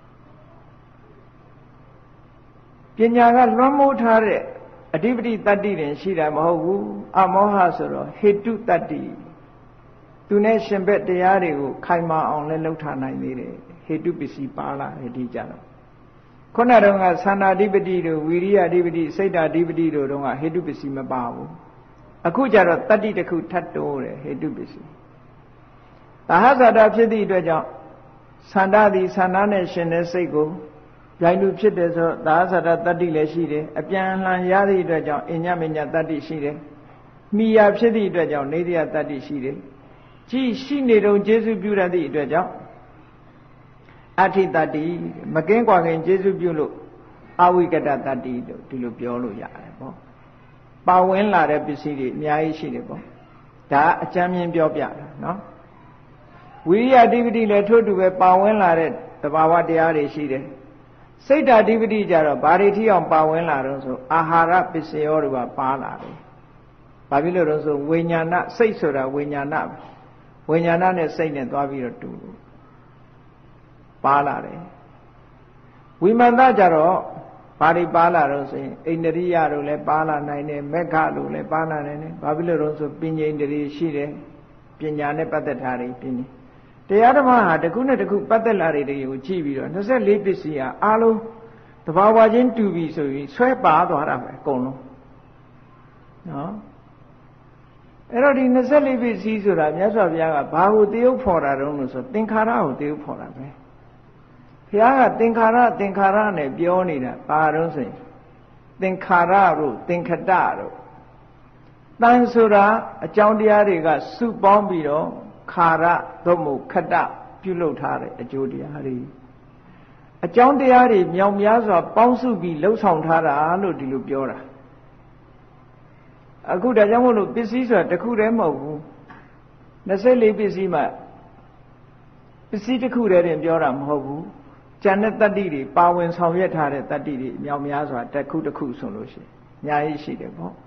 ပညာကလွှမ်းမိုးထားတဲ့အဓိပတိတတ္တိတွေရှိတာမဟုတ်ဘူးအမောဟဆိုတော့ဟေတုတတ္တိသူနဲ့ရှင်ဘက်တရားတွေကိုခိုင်မာအောင်လည်းလှုပ်ထားနိုင်သေးတယ်ဟေတုပစ္စည်းပါလာတယ်ဒီကြတော့ခုနတုန်းကသန္တာအဓိပတိတို့ဝိရိယအဓိပတိစိတ်ဓာအဓိပတိတို့တုန်းကဟေတုပစ္စည်းမပါဘူးအခုကျတော့တတ္တိတစ်ခုထပ်တိုးတယ်ဟေတုပစ္စည်းသဟဇာတာဖြစ်သည့်အတွက်ကြောင့်သန္တာသည်သန္တာနဲ့ရှင်တဲ့စိတ်ကိုပြိုင်လူဖြစ်တယ်ဆိုသဟဇာတာတတ္တိလည်းရှိတယ်အပြန်လှန်ရသည့်အတွက်ကြောင့်အညမညတတ္တိရှိတယ်မိယာဖြစ်သည့်အတွက်ကြောင့်နေတ္တယတတ္တိရှိတယ်ကြည်ရှိနေတုံကျေစုပြုရသည့်အတွက်ကြောင့်အဋ္ဌိတတ္တိမကင်းကွာခင်ကျေစုပြုလို့အဝိကတတတ္တိလို့ဒီလိုပြောလို့ရတယ်ပေါ့ပါဝင်လာတဲ့ပစ္စည်းတွေအများကြီးရှိတယ်ပေါ့ဒါအကျမ်းမြင်ပြောပြတာနော်ဝိရိယအဓိပတိလည်းထို့တူပဲပါဝင်လာတဲ့သဘာဝတရားတွေရှိတယ်စိတ်ဓာအဓိပတိကြတော့ဘာတွေထိအောင်ပါဝင်လာတော့ဆိုအာဟာရပစ္စယောတွေကပါလာတယ်ဘာဖြစ်လို့တော့ဆိုဝိညာဏစိတ်ဆိုတာဝိညာဏဝိညာဏနဲ့စိတ်နဲ့သွားပြီးတော့တူလို့ပါလာတယ်ဝိမာန်တကြတော့ဘာတွေပါလာတော့ဆိုရင်အိန္ဒြိယတို့လည်းပါလာနိုင်တယ်မက္ခတို့လည်းပါလာနိုင်တယ်ဘာဖြစ်လို့တော့ဆိုပညာဣန္ဒြိရှိတယ်ပညာနဲ့ပတ်သက်တာတွေပညာတရားဓမ္မဟာတစ်ခုနဲ့တစ်ခုပတ်သက်လာတွေတွေကိုကြည့်ပြီးတော့နှစ်ဆယ့်လေးပစ္စည်းဟာအားလုံးတဘာဝချင်းတူပြီဆိုပြီးဆွဲပါသွားတာပဲအကုန်လုံးနော်အဲ့တော့ဒီနှစ်ဆယ့်လေးပစ္စည်းဆိုတာမြတ်စွာဘုရားကဘာကိုတရုပ်ဖော်တာတုံးလို့ဆိုသင်္ခါရကိုတရုပ်ဖော်တာပဲဘုရားကသင်္ခါရသင်္ခါရနဲ့ပြောနေတာဘာတုံးဆိုရင်သင်္ခါရတို့သင်္ခတတို့တန်ဆိုတာအကြောင်းတရားတွေကစုပေါင်းပြီးတော့ခါရသို့မဟုတ်ခတပြုလုပ်ထားတဲ့အကျိုးတရားတွေအကြောင်းတရားတွေမြောင်များစွာပေါင်းစုပြီးလှုပ်ဆောင်ထားတာလို့ဒီလိုပြောတာအခုဒါကြောင့်မို့လို့ပစ္စည်းဆိုတာတစ်ခုတည်းမဟုတ်ဘူးနှစ်ဆယ့်လေးပစ္စည်းမှပစ္စည်းတစ်ခုတည်းတင်ပြောတာမဟုတ်ဘူးကျန်တဲ့တတ္တိတွေပါဝင်ဆောင်ရွက်ထားတဲ့တတ္တိတွေမြောင်များစွာတစ်ခုတစ်ခုဆိုလို့ရှိရင်အများကြီးရှိတယ်ပေါ့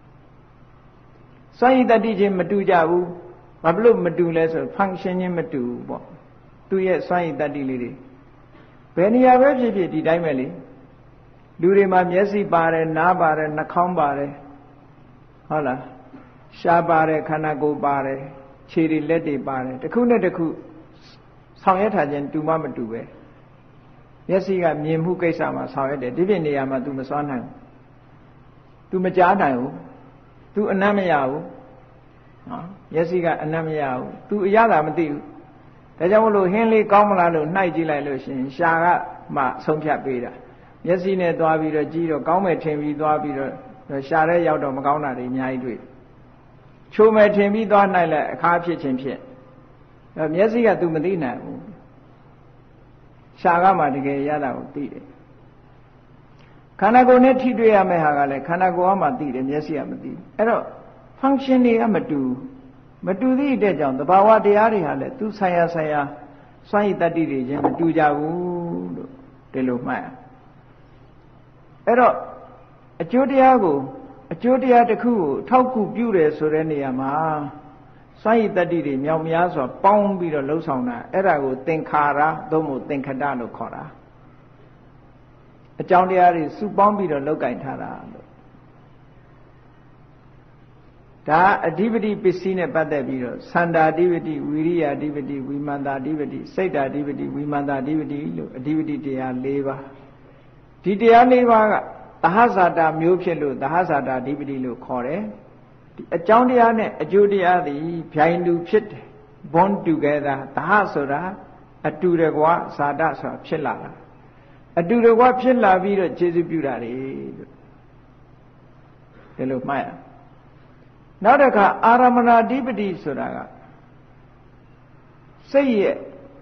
စွမ်းရည်တတ္တိချင်းမတူကြဘူးဘာဖြစ်လို့မတူလဲဆို function ချင်းမတူဘူးပေါ့သူရဲ့စွမ်းရည်တတ္တိလေးတွေဘယ်နေရာပဲဖြစ်ဖြစ်ဒီတိုင်းပဲလေလူတွေမှာမျက်စိပါတယ်နားပါတယ်နှာခေါင်းပါတယ်ဟုတ်လားရှားပါတယ်ခန္ဓာကိုယ်ပါတယ်ခြေတွေလက်တွေပါတယ်တစ်ခုနဲ့တစ်ခုဆောင်ရွက်ထားခြင်းတူမှမတူပဲမျက်စိကမြင်မှုကိစ္စမှာဆောင်ရွက်တယ်ဒီပြင်နေရာမှာ तू မစွမ်းနိုင်ဘူး तू မကြားနိုင်ဘူး तू အနမ်းမရဘူးနော်မျက်စိကအနမ်းမရဘူး तू အရသာမသိဘူးဒါကြောင့်မလို့ဟင်းလေးကောင်းမလားလို့နှိုက်ကြည့်လိုက်လို့ရှိရင်ရှာကမှဆုံးဖြတ်ပေးတာမျက်စိနဲ့သွားပြီးတော့ကြည့်တော့ကောင်းမယ်ထင်ပြီးသွားပြီးတော့ရှာတဲ့ရောက်တော့မကောင်းတာတွေအများကြီးတွေ့ချိုးမယ်ထင်ပြီးသွားနိုင်လိုက်အခါဖြစ်ချင်းဖြစ်မျက်စိက तू မသိနိုင်ဘူးရှာကမှတကယ်ရတာကိုသိတယ်ခန္ဓာကိုယ်နဲ့ထိတွေ့ရမယ့်ဟာကလည်းခန္ဓာကိုယ်ကမှသိတယ်မျက်စိကမသိဘူးအဲ့တော့ function တွေကမတူမတူသည့်အတွက်ကြောင့်သဘာဝတရားတွေဟာလည်းသူဆိုင်ရာဆိုင်ရာစွမ်းရည်တတ္တိတွေချင်းမတူကြဘူးလို့ဒီလိုမှတ်ရအဲ့တော့အကျိုးတရားကိုအကျိုးတရားတစ်ခုကိုထောက်ကူပြုတယ်ဆိုတဲ့နေရာမှာစွမ်းရည်တတ္တိတွေမြောက်များစွာပေါင်းပြီးတော့လှုပ်ဆောင်တာအဲ့ဒါကိုသင်္ခါရသို့မဟုတ်သင်္ခတလို့ခေါ်တာအကြောင်းတရားတွေစုပေါင်းပြီးတော့လောက်ကင်ထားတာလို့ဒါအဓိပတိပစ္စည်းနဲ့ပတ်သက်ပြီးတော့သန္တာအဓိပတိဝိရိယအဓိပတိဝိမာန်တာအဓိပတိစိတ်ဓာအဓိပတိဝိမာန်တာအဓိပတိလို့အဓိပတိတရား၄ပါးဒီတရား၄ပါးကသဟဇာတာမျိုးဖြစ်လို့သဟဇာတာအဓိပတိလို့ခေါ်တယ်ဒီအကြောင်းတရားနဲ့အကျိုးတရားသည်ဗျိုင်တူဖြစ်တယ် bond together သဟဆိုတာအတူတကွဇာတဆိုတာဖြစ်လာတာအတူတကွဖြစ်လာပြီးတော့ခြေစွပြုတာတွေလို့ဒီလိုမှတ်ရနောက်တစ်ခါအာရမဏဓိပတိဆိုတာကစိတ်ရဲ့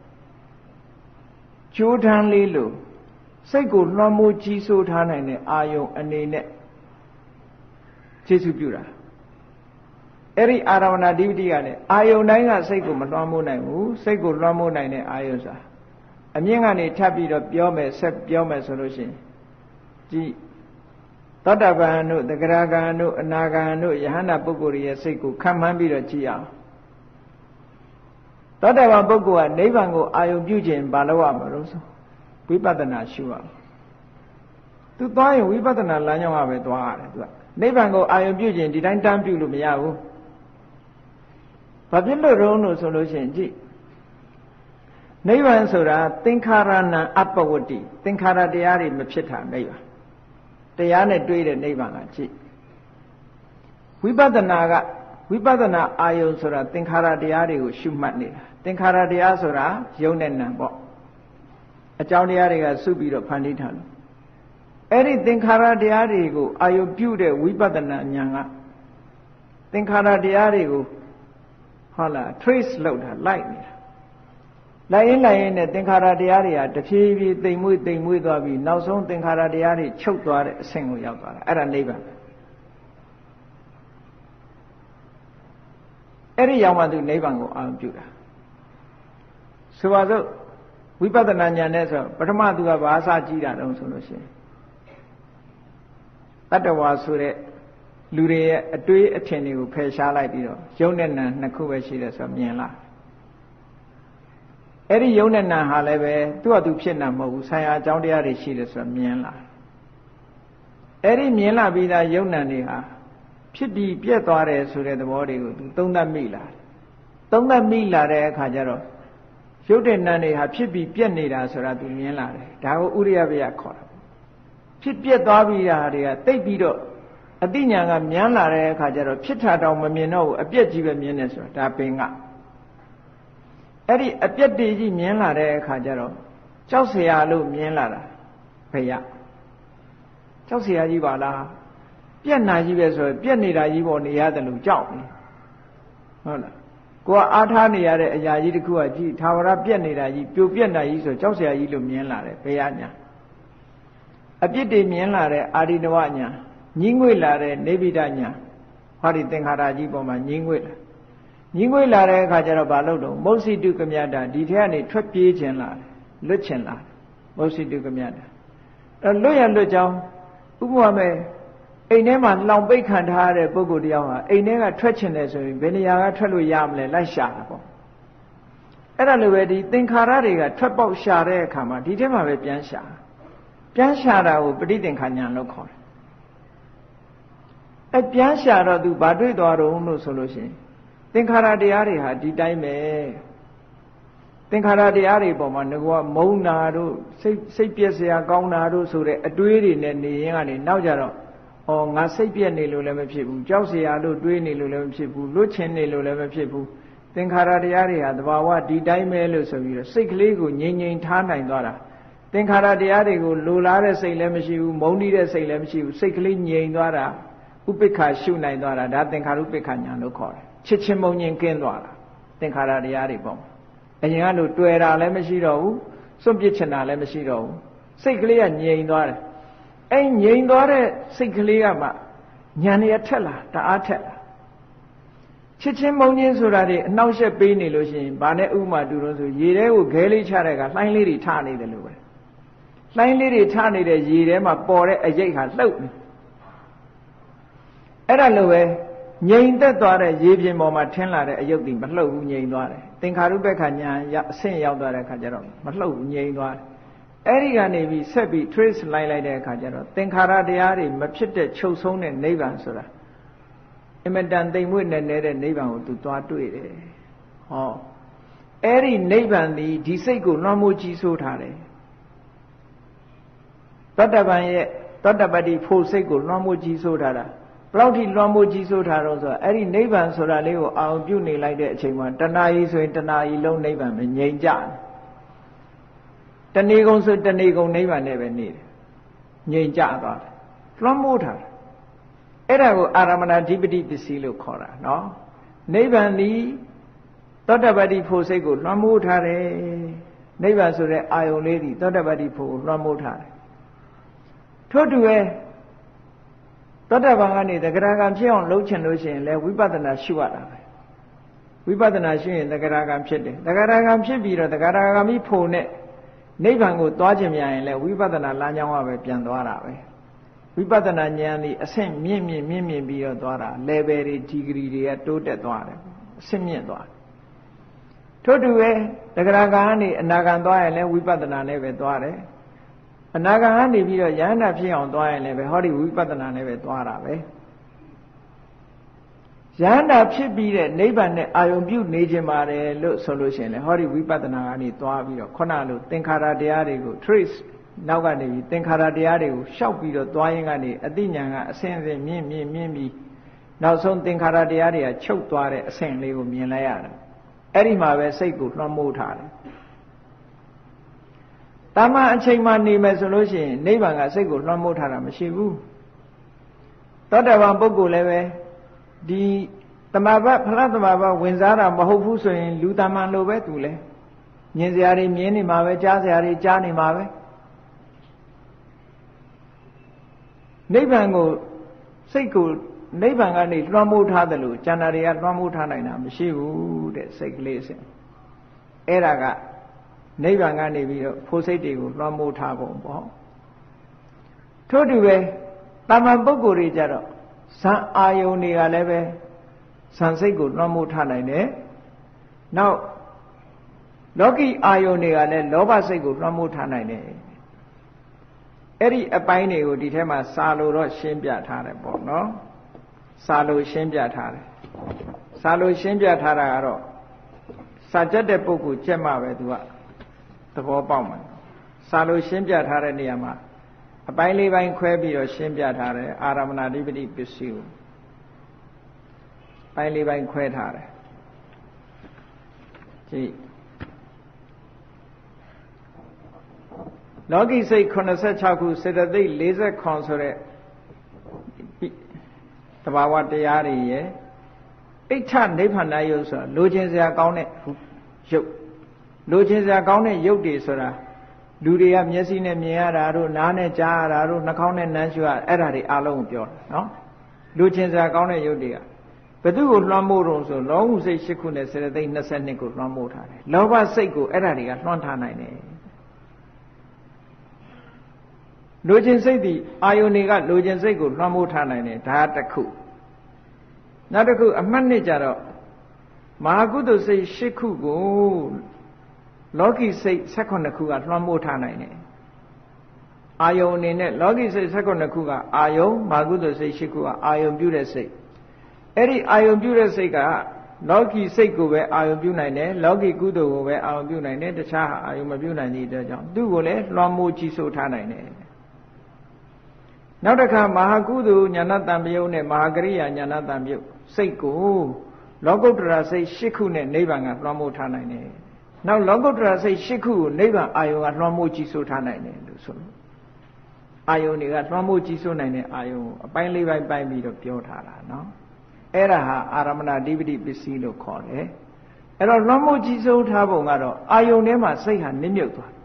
ကြိုးထမ်းလေးလို့စိတ်ကိုလွှမ်းမိုးကြီးစိုးထားနိုင်တဲ့အာယုံအနေနဲ့ခြေစွပြုတာအဲ့ဒီအာရမဏဓိပတိကလည်းအာယုံတိုင်းကစိတ်ကိုမလွှမ်းမိုးနိုင်ဘူးစိတ်ကိုလွှမ်းမိုးနိုင်တဲ့အာယုံစာအမြင့်ကနေထပ်ပြီးတော့ပြောမယ်ဆက်ပြောမယ်ဆိုလို့ရှိရင်ကြည်သောတာပန်တို့သဂရဂံတို့အနာဂံတို့ယဟန္တာပုဂ္ဂိုလ်ရဲ့စိတ်ကိုခံမှန်းပြီးတော့ကြည့်အောင်သောတာပန်ပုဂ္ဂိုလ်ကနိဗ္ဗာန်ကိုအာယုံပြုခြင်းဘာလို့ရမှာလို့ဆိုဝိပဿနာရှုရအောင်သူသွားရင်ဝိပဿနာလမ်းကြောင်းကပဲသွားရတယ်သူကနိဗ္ဗာန်ကိုအာယုံပြုခြင်းဒီတိုင်းတန်းပြုလို့မရဘူးဘာဖြစ်လို့ရုံးလို့ဆိုလို့ရှိရင်ကြည့်နိဗ္ဗာန်ဆိုတာသင်္ခါရဏံအပ္ပဝတ္တိသင်္ခါရတရားတွေမဖြစ်တာနိဗ္ဗာန်တရားနဲ့တွေ့တဲ့နိဗ္ဗာန်ကကြည့်ဝိပဿနာကဝိပဿနာအာယုံဆိုတာသင်္ခါရတရားတွေကိုရှုမှတ်နေတာသင်္ခါရတရားဆိုတာယုံနဲ့နံပေါ့အကြောင်းတရားတွေကစုပြီးတော့ဖန်တီးထားလို့အဲ့ဒီသင်္ခါရတရားတွေကိုအာယုံပြုတဲ့ဝိပဿနာဉာဏ်ကသင်္ခါရတရားတွေကိုဟုတ်လား trace လုပ်တာလိုက်နေတာလိုက်ရင်လိုက်ရင်နဲ့သင်္ခါရတရားတွေဟာတဖြည်းဖြည်းတိမ်မွေ့တိမ်မွေ့သွားပြီးနောက်ဆုံးသင်္ခါရတရားတွေချုပ်သွားတဲ့အဆင့်ကိုရောက်သွားတာအဲ့ဒါနိဗ္ဗာန်အဲ့ဒီရောက်မှသူနိဗ္ဗာန်ကိုအာရုံပြုတာဆိုပါစို့ဝိပဿနာဉာဏ်နဲ့ဆိုပထမသူကဘာအစကြည့်တာတုံးဆိုလို့ရှိရင်တတ္တဝါဆိုတဲ့လူတွေရဲ့အတွေးအထင်တွေကိုဖယ်ရှားလိုက်ပြီးတော့ယုံနဲ့နံနှစ်ခုပဲရှိတယ်ဆိုမြင်လာအဲ့ဒီယုံနဲ့နံဟာလည်းပဲသူ့ဟာသူဖြစ်နေမှာမဟုတ်ဘူးဆံရအကြောင်းတရားတွေရှိတယ်ဆိုမြင်လာအဲ့ဒီမြင်လာပြီးသားယုံနံတွေဟာဖြစ်ပြီးပြက်သွားတယ်ဆိုတဲ့သဘောတွေကိုသူသုံးသပ်မိလာသုံးသပ်မိလာတဲ့အခါကျတော့ရုပ်တဲ့နံတွေဟာဖြစ်ပြီးပြက်နေတာဆိုတာသူမြင်လာတယ်ဒါကိုဥရိယပယခေါ်တာဖြစ်ပြက်သွားပြီးတာတွေကတိတ်ပြီးတော့အတိညာကမြန်းလာတဲ့အခါကျတော့ဖြစ်တာတောင်မမြင်တော့ဘူးအပြက်ကြီးပဲမြင်နေဆိုတာဒါပင်ကအဲ့ဒီအပြက်တွေကြီးမြင်လာတဲ့အခါကျတော့ကြောက်เสียလို့မြင်လာတာဘယ်ရကြောက်เสียကြီးပါလားပြက်နာကြီးပဲဆိုရင်ပြက်နေတာကြီးပေါ်နေရတယ်လို့ကြောက်နေဟုတ်လားကိုကအားထားနေရတဲ့အရာကြီးတစ်ခုကကြည့်သာဝရပြက်နေတာကြီးပြိုပြက်နာကြီးဆိုကြောက်เสียကြီးလို့မြင်လာတယ်ဘယ်ရညာအပြစ်တွေမြင်လာတဲ့အာရိနဝညာညင်းငွေလာတဲ့နေဗိဒညာဟောဒီသင်္ခါရကြီးပေါ်မှာညင်းငွေလာညင်းငွေလာတဲ့အခါကျတော့ဘာလို့တော့မௌစီတုကမြတာဒီထဲကနေထွက်ပြေးခြင်းလာတယ်လွတ်ခြင်းလာတယ်မௌစီတုကမြတာအဲလွတ်ရလွတ်ကြောင်းဥပမာမဲ့အိမ်ထဲမှာလောင်ပိတ်ခံထားရတဲ့ပုဂ္ဂိုလ်တယောက်ဟာအိမ်ထဲကထွက်ခြင်းတယ်ဆိုရင်ဘယ်နေရာကထွက်လို့ရမလဲလိုက်ရှာတာပေါ့အဲ့ဒါလိုပဲဒီသင်္ခါရတွေကထွက်ပေါက်ရှာတဲ့အခါမှာဒီထဲမှာပဲပြန်ရှာပြန်ရှာတာကိုပဋိသင်္ခါဉာဏ်လို့ခေါ်တယ်အဲပြန်ရှာတော့သူဘာတွေ့သွားတော့လို့ဆိုလို့ရှိရင်သင်္ခါရတရားတွေဟာဒီတိုင်းပဲသင်္ခါရတရားတွေပေါ်မှာငကောမုန်းတာတို့စိတ်စိတ်ပြည့်စရာကောင်းတာတို့ဆိုတဲ့အတွေးတွေနဲ့နေရင်ကနေနောက်ကြတော့ဩငါစိတ်ပြည့်နေလို့လည်းမဖြစ်ဘူးကြောက်စရာလို့တွေးနေလို့လည်းမဖြစ်ဘူးလွတ်ချင်နေလို့လည်းမဖြစ်ဘူးသင်္ခါရတရားတွေဟာသဘာဝဒီတိုင်းပဲလို့ဆိုပြီးတော့စိတ်ကလေးကိုငြိမ်ငြိမ်ထားနိုင်သွားတာသင်္ခါရတရားတွေကိုလိုလားတဲ့စိတ်လည်းမရှိဘူးမုန်းတီးတဲ့စိတ်လည်းမရှိဘူးစိတ်ကလေးငြိမ်သွားတာဥပိ္ပခာရှုနိုင်သွားတာဒါသင်္ခါရုပ္ပခာညာလို့ခေါ်တယ်ချစ်ချင်းမုန်းချင်းကင်းသွားတာသင်္ခါရတရားတွေပေါ့အရင်ကလို့တွေ့တာလည်းမရှိတော့ဘူးစွန့်ပစ်ချင်တာလည်းမရှိတော့ဘူးစိတ်ကလေးကငြိမ်သွားတယ်အဲငြိမ်သွားတဲ့စိတ်ကလေးကမှဉာဏ်ရထက်လာတအားထက်လာချစ်ချင်းမုန်းချင်းဆိုတာတွေအနှောက်အယှက်ပေးနေလို့ရှိရင်ဘာနဲ့ဥမာတူလို့ဆိုရေထဲကိုခဲလေးချတဲ့ကလှိုင်းလေးတွေထနေတယ်လို့ပဲလှိုင်းလေးတွေထနေတဲ့ရေထဲမှာပေါ်တဲ့အရိပ်ဟာလှုပ်နေအဲ့ဒါလိုပဲငြိမ်သက်သွားတဲ့ရေပြင်ပေါ်မှာထင်းလာတဲ့အယုတ်ဒီမလှုပ်ဘူးငြိမ်သွားတယ်သင်္ခါရုပ္ပခညာအဆင့်ရောက်သွားတဲ့အခါကျတော့မလှုပ်ဘူးငြိမ်သွားတယ်အဲ့ဒီကနေပြီးဆက်ပြီး trace လိုက်လိုက်တဲ့အခါကျတော့သင်္ခါရတရားတွေမဖြစ်တဲ့ချုပ်ဆုံးတဲ့နိဗ္ဗာန်ဆိုတာအမတန်သိမ်မွေ့နေနေတဲ့နိဗ္ဗာန်ကိုသူသွားတွေ့တယ်ဟောအဲ့ဒီနိဗ္ဗာန်ဒီဒီစိတ်ကိုလွှမ်းမိုးကြီးစိုးထားတယ်တတ္တဗံရဲ့တတ္တပတ္တိဖို့စိတ်ကိုလွှမ်းမိုးကြီးစိုးထားတာဘယ်လောက်ထိလွှမ်းမိုးကြီးစိုးထားတော့ဆိုတော့အဲ့ဒီနိဗ္ဗာန်ဆိုတာလေးကိုအာရုံပြုနေလိုက်တဲ့အချိန်မှာတဏှာကြီးဆိုရင်တဏှာကြီးလုံးနိဗ္ဗာန်ပဲငြိမ်ကြတယ်တဏှိကုံဆိုတဏှိကုံနိဗ္ဗာန်နဲ့ပဲနေတယ်ငြိမ်ကြသွားတယ်လွှမ်းမိုးထားတယ်အဲ့ဒါကိုအာရမဏဓိပတိပစ္စည်းလို့ခေါ်တာနော်နိဗ္ဗာန်ဒီသောတပတ္တိဖို့စိတ်ကိုလွှမ်းမိုးထားတယ်နိဗ္ဗာန်ဆိုတဲ့အာယုံလေးဒီသောတပတ္တိဖို့ကိုလွှမ်းမိုးထားတယ်ထို့တူပဲသောတပန်ကနေသဂရဂံဖြစ်အောင်လုပ်ချင်လို့ရှိရင်လည်းဝိပဿနာရှုရတာပဲဝိပဿနာရှုရင်သဂရဂံဖြစ်တယ်သဂရဂံဖြစ်ပြီးတော့သဂရဂံမိဖို့နဲ့နိဗ္ဗာန်ကိုသွားခြင်းများရင်လည်းဝိပဿနာလမ်းကြောင်းကပဲပြန်သွားတာပဲဝိပဿနာဉာဏ်ဒီအဆင့်မြင့်မြင့်မြင့်မြင့်ပြီးတော့သွားတာ level တွေ degree တွေကတိုးတက်သွားတယ်အဆင့်မြင့်သွားတယ်ထို့တူပဲသဂရဂံကနေအနာဂံသွားရင်လည်းဝိပဿနာနဲ့ပဲသွားတယ်အနာဂံကနေပြီးတော့ယန္တာဖြစ်အောင်သွားရင်လည်းပဲဟောဒီဝိပဿနာနဲ့ပဲသွားတာပဲယန္တာဖြစ်ပြီးတဲ့နိဗ္ဗာန်နဲ့အာယုံပြုနေခြင်းပါတယ်လို့ဆိုလို့ရှိရင်လည်းဟောဒီဝိပဿနာကနေသွားပြီးတော့ခုနလိုသင်္ခါရတရားတွေကို trace နောက်ကနေပြီးသင်္ခါရတရားတွေကိုရှောက်ပြီးတော့သွားရင်ကနေအတိညာဏ်ကအဆင့်ဆင့်မြင့်မြင့်မြင့်ပြီးနောက်ဆုံးသင်္ခါရတရားတွေကချုပ်သွားတဲ့အဆင့်လေးကိုမြင်လိုက်ရတယ်အဲ့ဒီမှာပဲစိတ်ကိုလွှမ်းမိုးထားတယ်တာမန်အချိန်မှနေမယ်ဆိုလို့ရှိရင်နိဗ္ဗာန်ကစိတ်ကိုလွှမ်းမိုးထားတာမရှိဘူးသောတပန်ပုဂ္ဂိုလ်လည်းပဲဒီတမဘဖလားတမဘဝင်စားတာမဟုတ်ဘူးဆိုရင်လူတမန်လိုပဲသူလဲမြင်စရာတွေမြင်နေမှာပဲကြားစရာတွေကြားနေမှာပဲနိဗ္ဗာန်ကိုစိတ်ကိုနိဗ္ဗာန်ကနေလွှမ်းမိုးထားတယ်လို့ကျန်တာတွေကလွှမ်းမိုးထားနိုင်တာမရှိဘူးတဲ့စိတ်ကလေးစဉ်အဲ့ဒါကနိဗ္ဗာန်ကနေပြီးတော့ဖို့စိတ်တွေကိုလွှမ်းမိုးထားပုံပေါ့ထို့တူပဲတာမန်ပုဂ္ဂိုလ်တွေကြတော့ဇံအာယုန်တွေကလည်းပဲဇံစိတ်ကိုလွှမ်းမိုးထားနိုင်တယ်နောက်လောကီအာယုန်တွေကလည်းလောဘစိတ်ကိုလွှမ်းမိုးထားနိုင်တယ်အဲ့ဒီအပိုင်းတွေကိုဒီထဲမှာစာလို့တော့ရှင်းပြထားတယ်ပေါ့နော်စာလို့ရှင်းပြထားတယ်စာလို့ရှင်းပြထားတာကတော့စာကြက်တဲ့ပုဂ္ဂိုလ်ကြက်မှပဲသူကသဘောပေါက်မှာစာလို့ရှင်းပြထားတဲ့နေရာမှာအပိုင်းလေးပိုင်းခွဲပြီးတော့ရှင်းပြထားတယ်အာရမဏဓိပတိပစ္စည်းကိုပိုင်းလေးပိုင်းခွဲထားတယ်ကြည့်လောကီစိတ်86ခုစေတသိက်49ဆိုတဲ့သဘာဝတရားတွေရဲ့အိဋ္ဌနိဗ္ဗာန်ယုတ်ဆိုတာလိုချင်စရာကောင်းတဲ့ယုတ်လိုချင်စရာကောင်းတဲ့ယုတ်တွေဆိုတာလူတွေကမျက်စိနဲ့မြင်ရတာတို့နားနဲ့ကြားရတာတို့နှာခေါင်းနဲ့နမ်းရှုရအဲ့ဒါတွေအလုံးကိုပြောတာနော်လိုချင်စရာကောင်းတဲ့ယုတ်တွေကဘသူကိုလွှမ်းမိုးတော့ဆိုလောဟုစိတ်၈ခုနဲ့စေတသိက်22ကိုလွှမ်းမိုးထားတယ်လောဘစိတ်ကိုအဲ့ဒါတွေကလွှမ်းထားနိုင်တယ်လိုချင်စိတ်ဒီအာယုန်တွေကလိုချင်စိတ်ကိုလွှမ်းမိုးထားနိုင်တယ်ဒါတစ်ခုနောက်တစ်ခုအမှတ်နှစ်ကြတော့မဟာကုသိုလ်စိတ်၈ခုကိုလောကီစိတ်၁၈ခုကလွှမ်းမိုးထားနိုင်တယ်အာယုန်အနေနဲ့လောကီစိတ်၁၈ခုကအာယုန်မဟာကုသိုလ်စိတ်၈ခုကအာယုန်ပြုတဲ့စိတ်အဲ့ဒီအာယုန်ပြုတဲ့စိတ်ကလောကီစိတ်ကိုပဲအာယုန်ပြုနိုင်တယ်လောကီကုသိုလ်ကိုပဲအာယုန်ပြုနိုင်တယ်တခြားဟာအာယုန်မပြုနိုင်တဲ့အတွက်ကြောင့်သူ့ကိုလည်းလွှမ်းမိုးကြီးစိုးထားနိုင်တယ်နောက်တစ်ခါမဟာကုသိုလ်ညာဏတံပယုတ်နဲ့မဟာကရိယာညာဏတံပယုတ်စိတ်ကိုလောကုတ္တရာစိတ်ရှစ်ခုနဲ့နိဗ္ဗာန်ကလွှမ်းမိုးထားနိုင်တယ်နောက်လောကုတ္တရာစိတ်ရှစ်ခုကိုနိဗ္ဗာန်အာယုံကလွှမ်းမိုးကြီးစိုးထားနိုင်တယ်လို့ဆိုလို့အာယုံတွေကလွှမ်းမိုးကြီးစိုးနိုင်တဲ့အာယုံကိုအပိုင်းလေးပိုင်းပိုင်းပြီးတော့ပြောထားတာနော်အဲ့ဒါဟာအာရမဏဓိပတိပစ္စည်းလို့ခေါ်တယ်အဲ့တော့လွှမ်းမိုးကြီးစိုးထားပုံကတော့အာယုံထဲမှာစိတ်ဟာနစ်မြုပ်သွား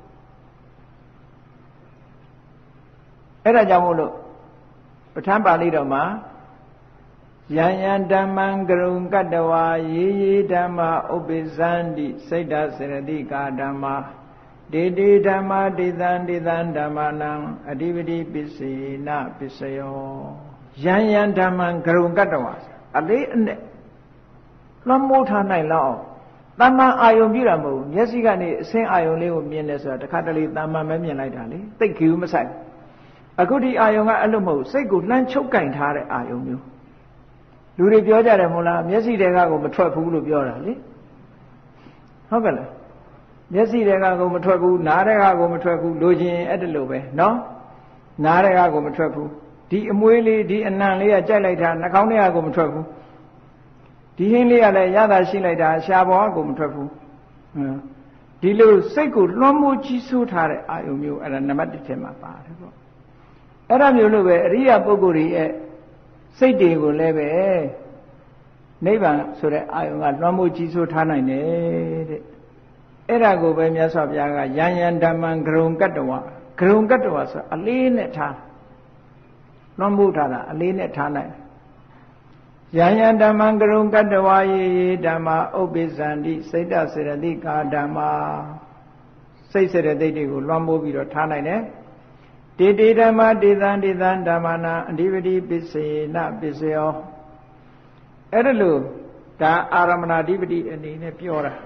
အဲ့ဒါကြောင့်မို့လို့ပဋ္ဌာန်းပါဠိတော်မှာယံယံဓမ္မံကရုံကတ္တဝါယေယေဓမ္မာဥပ္ပဇန္တိစိတ်တစရတိကာဓမ္မာဒေတိဓမ္မာဒေသံဒေသံဓမ္မာနံအဓိပတိပစ္စေနပစ္စယောယံယံဓမ္မံကရုံကတ္တဝါအလေးအနက်လွှမ်းမိုးထားနိုင်လောက်အောင်တမ္မာအာယုံပြတာမဟုတ်ဘူးမျက်စိကနေအစင်းအာယုံလေးကိုမြင်တယ်ဆိုတာတခါတလေတမ္မာမဲမြင်လိုက်တာလေသိခူးမဆိုင်အခုဒီအာယုံကအဲ့လိုမဟုတ်စိတ်ကိုလှမ်းချုပ်ကင်ထားတဲ့အာယုံမျိုးလူတွေပြောကြတယ်မို့လားမျက်စိတွေကကိုမထွက်ဘူးလို့ပြောတာလေဟုတ်ကဲ့လားမျက်စိတွေကကိုမထွက်ဘူးနားတွေကကိုမထွက်ဘူးလိုချင်အဲ့ဒါလိုပဲနော်နားတွေကကိုမထွက်ဘူးဒီအမွေးလေးဒီအနံလေးကကြိုက်လိုက်တာနှာခေါင်းတွေကကိုမထွက်ဘူးဒီဟင်းလေးကလည်းရတာရှိလိုက်တာရှားပေါ်ကကိုမထွက်ဘူးဒီလိုစိတ်ကိုလွှမ်းမိုးကြီးစိုးထားတဲ့အာယုံမျိုးအဲ့ဒါနံပါတ်တစ်ထဲမှာပါတယ်ပေါ့အဲ့ဒါမျိုးလို့ပဲအရိယာပုဂ္ဂိုလ်တွေရဲ့စိတ်တွေကိုလည်းပဲနိဗ္ဗာန်ဆိုတဲ့အာယုံကလွှမ်းမိုးကြီးစိုးထားနိုင်တယ်တဲ့အဲ့ဒါကိုပဲမြတ်စွာဘုရားကယံယံဓမ္မံဂရုံကတ္တဝါဂရုံကတ္တဝါဆိုအလေးနဲ့ထားလွှမ်းမိုးထားတာအလေးနဲ့ထားနိုင်ယံယံဓမ္မံဂရုံကတ္တဝါယေယေဓမ္မာဥပ္ပဇန္တိစိတ်တစေရတိကာဓမ္မာစိတ်စေရတိတွေကိုလွှမ်းမိုးပြီးတော့ထားနိုင်တယ်တေတေဓမ္မာဒေသံဒေသံဓမ္မနာအဓိပတိပစ္စေနပစ္စယောအဲ့ဒါလို့ဒါအာရမဏဓိပတိအနေနဲ့ပြောတာ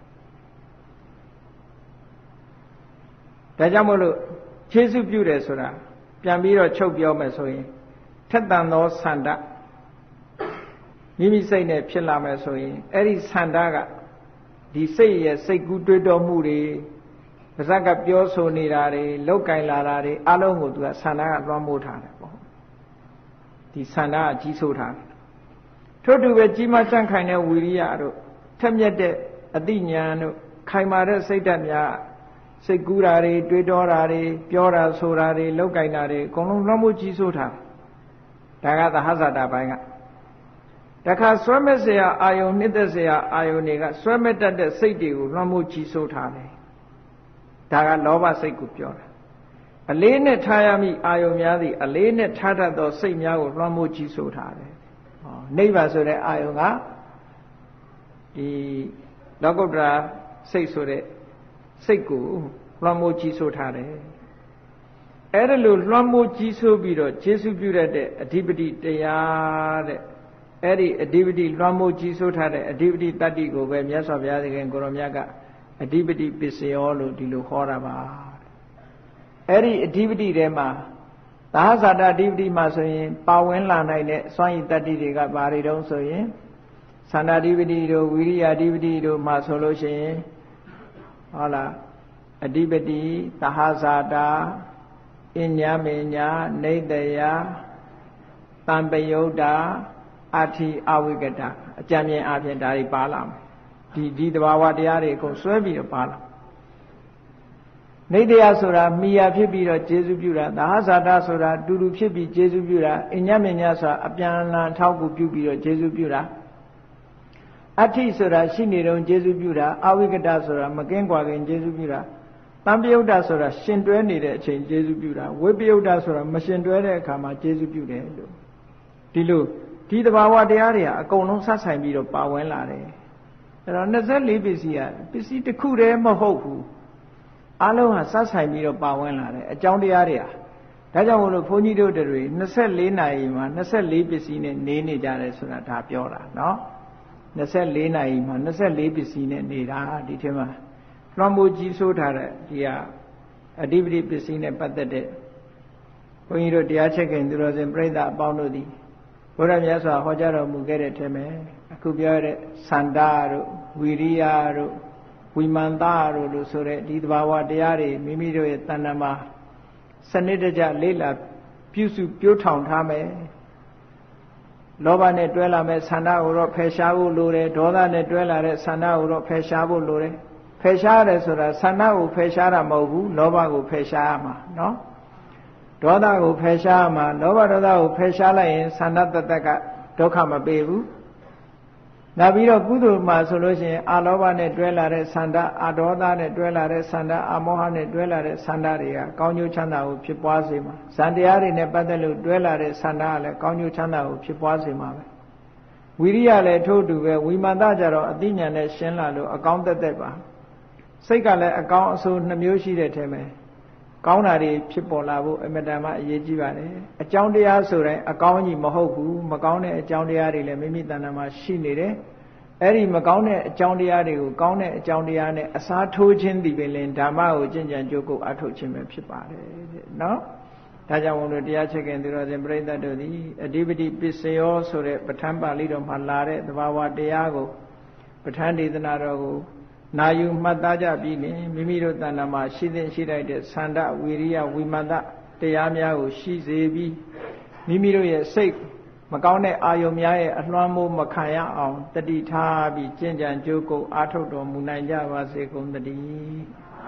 ဒါကြောင့်မို့လို့ခြေစုပြုတယ်ဆိုတာပြန်ပြီးတော့ချုပ်ပြောမယ်ဆိုရင်ထက်သန်သောဆန္ဒမိမိစိတ်နဲ့ဖြစ်လာမယ်ဆိုရင်အဲ့ဒီဆန္ဒကဒီစိတ်ရဲ့စိတ်ကူးတွေးတောမှုတွေပါဇက်ကပြောဆိုနေတာတွေလောက်ကင်လာတာတွေအလုံးကိုသူကဆန္ဒကလွှမ်းမိုးထားတယ်ပေါ့ဒီဆန္ဒကကြီးစိုးထားတယ်ထို့တူပဲကြီးမားကြံ့ခိုင်တဲ့ဝီရိယတို့ထက်မြက်တဲ့အသိဉာဏ်တို့ခိုင်မာတဲ့စိတ်ဓာတ်များစိတ်ကူးတာတွေတွေးတောတာတွေပြောတာဆိုတာတွေလောက်ကင်တာတွေအကုန်လုံးလွှမ်းမိုးကြီးစိုးထားတယ်ဒါကသဟဇာတာပိုင်းကတခါဆွဲမဲ့เสียအာယုန်နှစ်သက်เสียအာယုန်တွေကဆွဲမဲ့တတ်တဲ့စိတ်တွေကိုလွှမ်းမိုးကြီးစိုးထားတယ်ဒါကလောဘစိတ်ကိုပြောတာအလေးနဲ့ထားရမည့်အာယုံများသည်အလေးနဲ့ထားတတ်သောစိတ်များကိုလွှမ်းမိုးကြီးစိုးထားတယ်ဟောနိဗ္ဗာန်ဆိုတဲ့အာယုံကဒီလောကုတ္တရာစိတ်ဆိုတဲ့စိတ်ကိုလွှမ်းမိုးကြီးစိုးထားတယ်အဲ့ဒါလို့လွှမ်းမိုးကြီးစိုးပြီးတော့ကျေစုပြုရတဲ့အဓိပတိတရားတဲ့အဲ့ဒီအဓိပတိလွှမ်းမိုးကြီးစိုးထားတဲ့အဓိပတိတတ္တိကိုပဲမြတ်စွာဘုရားသခင်ကိုရောမြတ်ကအဓိပတိပစ္စယောလို့ဒီလိုဟောတာပါအဲ့ဒီအဓိပတိထဲမှာသာဟဇာတအဓိပတိမှာဆိုရင်ပါဝင်လာနိုင်တဲ့စွမ်းရည်တတ္တိတွေကဘာတွေတုံးဆိုရင်သန္တာအဓိပတိတို့ဝိရိယအဓိပတိတို့မှာဆိုလို့ရှိရင်ဟုတ်လားအဓိပတိသဟဇာတအညမေညာနေတယတံပယုတ်တာအဋ္ဌိအဝိကတအကြံဉာဏ်အပြင်ဒါတွေပါလာမယ်ဒီဒီတဘာဝတရားတွေအကုန်ဆွဲပြီးတော့ပါလာနေတရားဆိုတာမိယာဖြစ်ပြီးတော့ကျေစုပြုတာသဟဇာတဆိုတာတူတူဖြစ်ပြီးကျေစုပြုတာအညမညဆိုတာအပြန်အလှန်ထောက်ကူပြုပြီးတော့ကျေစုပြုတာအဋ္ဌိဆိုတာရှိနေတုန်းကျေစုပြုတာအဝိကတဆိုတာမကင်းကွာခင်ကျေစုပြုတာတံပယုတ်တာဆိုတာရှင်တွဲနေတဲ့အချိန်ကျေစုပြုတာဝိပယုတ်တာဆိုတာမရှင်တွဲတဲ့အခါမှာကျေစုပြုတယ်လို့ဒီလိုဒီတဘာဝတရားတွေကအကုန်လုံးဆက်ဆိုင်ပြီးတော့ပါဝင်လာတယ်အဲ့တော့နှစ်ဆယ့်လေးပစ္စည်းကပစ္စည်းတစ်ခုတည်းမဟုတ်ဘူးအလုံးဟာဆက်ဆိုင်ပြီးတော့ပါဝင်လာတယ်အကြောင်းတရားတွေဟာဒါကြောင့်မို့လို့ဘုန်းကြီးတို့တွေနှစ်ဆယ့်လေးနာရီမှာနှစ်ဆယ့်လေးပစ္စည်းနဲ့နေနေကြတယ်ဆိုတာဒါပြောတာနော်နှစ်ဆယ့်လေးနာရီမှာနှစ်ဆယ့်လေးပစ္စည်းနဲ့နေတာဒီထဲမှာလွှမ်းမိုးကြီးစိုးထားတဲ့ဒီဟာအဓိပတိပစ္စည်းနဲ့ပတ်သက်တဲ့ဘုန်းကြီးတို့တရားချက်ခင်သူတော်စင်ပြိဿအပေါင်းတို့သည်ဘုရားမြတ်စွာဟောကြားတော်မူခဲ့တဲ့ထဲမှာအခုပြောတဲ့သန္တာတို့ဝီရိယတို့ဝိမာန်တာတို့လို့ဆိုတဲ့ဒီသဘာဝတရားတွေမိမိတို့ရဲ့တဏ္ဍာမှာစနစ်တကျလေ့လာပြုစုပြိုးထောင်ထားမယ်လောဘနဲ့တွဲလာမဲ့ဆန္ဒကိုတော့ဖယ်ရှားဖို့လိုတယ်ဒေါသနဲ့တွဲလာတဲ့ဆန္ဒကိုတော့ဖယ်ရှားဖို့လိုတယ်ဖယ်ရှားရတယ်ဆိုတာဆန္ဒကိုဖယ်ရှားတာမဟုတ်ဘူးလောဘကိုဖယ်ရှားရမှာနော်ဒေါသကိုဖယ်ရှားရမှာလောဘဒေါသကိုဖယ်ရှားလိုက်ရင်ဆန္ဒတတ္တကဒုက္ခမပေးဘူးနောက်ပြီးတော့ကုသိုလ်မှာဆိုလို့ရှိရင်အာလောဘနဲ့တွဲလာတဲ့ဆန္ဒအာဒေါသနဲ့တွဲလာတဲ့ဆန္ဒအာမောဟနဲ့တွဲလာတဲ့ဆန္ဒတွေကကောင်းကျိုးချမ်းသာကိုဖြစ်ပွားစေမှာဇန်တရားတွေနဲ့ပတ်သက်လို့တွဲလာတဲ့ဆန္ဒကလည်းကောင်းကျိုးချမ်းသာကိုဖြစ်ပွားစေမှာပဲဝိရိယလည်းထို့တူပဲဝိမာန်တကြတော့အသိဉာဏ်နဲ့ရှင်းလာလို့အကောင်းသက်သက်ပါစိတ်ကလည်းအကောင်းအဆိုးနှမျိုးရှိတဲ့ထဲမှာကောင်းတာတွေဖြစ်ပေါ်လာဖို့အမတန်မှအရေးကြီးပါတယ်အကြောင်းတရားဆိုတိုင်းအကောင်းကြီးမဟုတ်ဘူးမကောင်းတဲ့အကြောင်းတရားတွေလည်းမိမိတဏ္ဍာမှာရှိနေတယ်အဲ့ဒီမကောင်းတဲ့အကြောင်းတရားတွေကိုကောင်းတဲ့အကြောင်းတရားနဲ့အစားထိုးခြင်းဒီပင်လင်ဓမ္မကိုကျင့်ကြံကြိုးကုပ်အထုတ်ခြင်းပဲဖြစ်ပါတယ်တဲ့နော်ဒါကြောင့်ဘုန်းတော်တရားချက်ခင်သူတော်စင်ပြိဿတ်တို့သည်အဓိပတိပစ္စယောဆိုတဲ့ပဋ္ဌာန်းပါဠိတော်မှာလာတဲ့သဘာဝတရားကိုပဋ္ဌာန်းဒေသနာတော်ကိုနာယူမှတ်သားကြပြီးလင်မိမိတို့တဏ္ဍာမှာရှိသင့်ရှိလိုက်တဲ့သန္ဓဝီရိယဝိမတတရားများကိုရှိစေပြီးမိမိတို့ရဲ့စိတ်မကောင်းတဲ့အာယုံများရဲ့အလွှမ်းမိုးမခံရအောင်တတိထားပြီးကျင့်ကြံကြိုးကုပ်အားထုတ်တော်မူနိုင်ကြပါစေကုန်သတည်း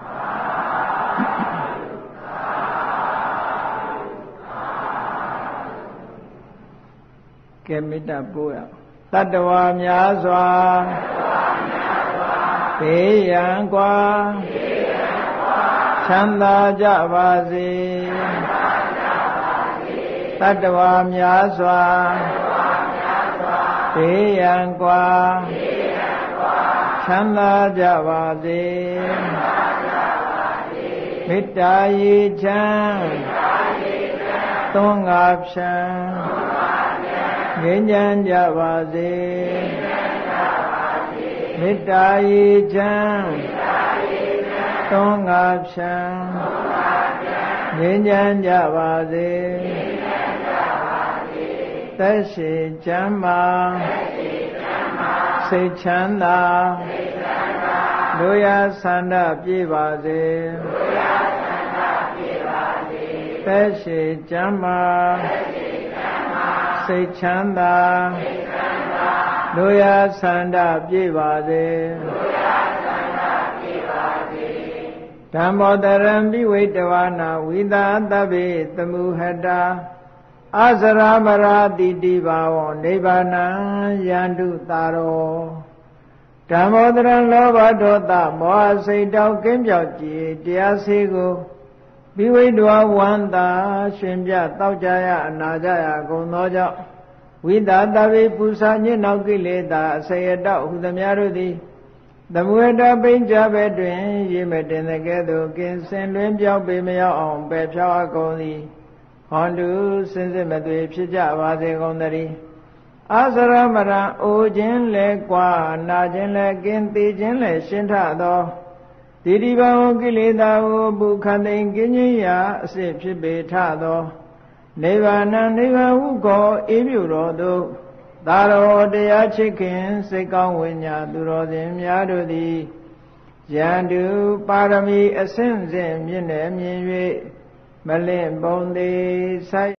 ကဲမေတ္တာပို့ရတတ္တဝါများစွာဘေးရန်ကွာချမ်းသာကြပါစေတတ္တဝါများစွာဘေးရန်ကွာချမ်းသာကြပါစေမေတ္တာရေချမ်းသွန်ငါဖြံငြိမ်းချမ်းကြပါစေမေတ္တာရေချမ်းသွန်ငါဖြံငြိမ်းချမ်းကြပါစေသက်ရှိချမ်းသာစိတ်ချမ်းသာလူရဆန္ဒပြေပါစေသက်ရှိချမ်းသာစိတ်ချမ်းသာလူရဆန္ဒပြေပါစေဓမ္မောတရံပိဝိတဝနာဝိသာတဗ္ဗေသမှုဟတာအစရမရာတိတိဘာဝနိဗ္ဗာနံယန္တုတာရောဓမ္မောတရံလောဘဒေါသမောဟစိတ်တောက်ကင်းပြောက်ကြည်တရားစေကိုပိဝိတဝဝန္တာရှင်ပြတောက်ကြရအနာကြရကုန်သောကြောင့်ဝိသာတဗ္ဗေပူဇာညစ်နောက်ကိလေသာအစေယတောဟုသမျှတို့သည်သမုဟတပိဉ္ကြဘဲတွင်ရေမတင်တဲ့ကဲ့သို့ကင်းစင်လွင်ပြောက်ပေမရောက်အောင်ပယ်ဖြောက်အကုန်သည်ဟောတုစင်စစ်မသွေဖြစ်ကြပါစေကုန်သတည်းအစရမရံအိုခြင်းလဲကွာနာခြင်းလဲကင်းသိခြင်းလဲရှင်းထသောတိတိဘဝကိလေသာကိုပုခန္တိန်ကင်းခြင်းရာအစစ်ဖြစ်ပေထသောနိဗ္ဗာန်နိဗ္ဗာန်ဟုခေါ်အေးမြူတော်သို့သာရောတရားချစ်ခင်စိတ်ကောင်းဝိညာသူတော်စင်များတို့သည်ယန္တုပါရမီအစဉ်စဉ်မြင့်နေမြင်၍မလင့်ပုံသေးဆိုင်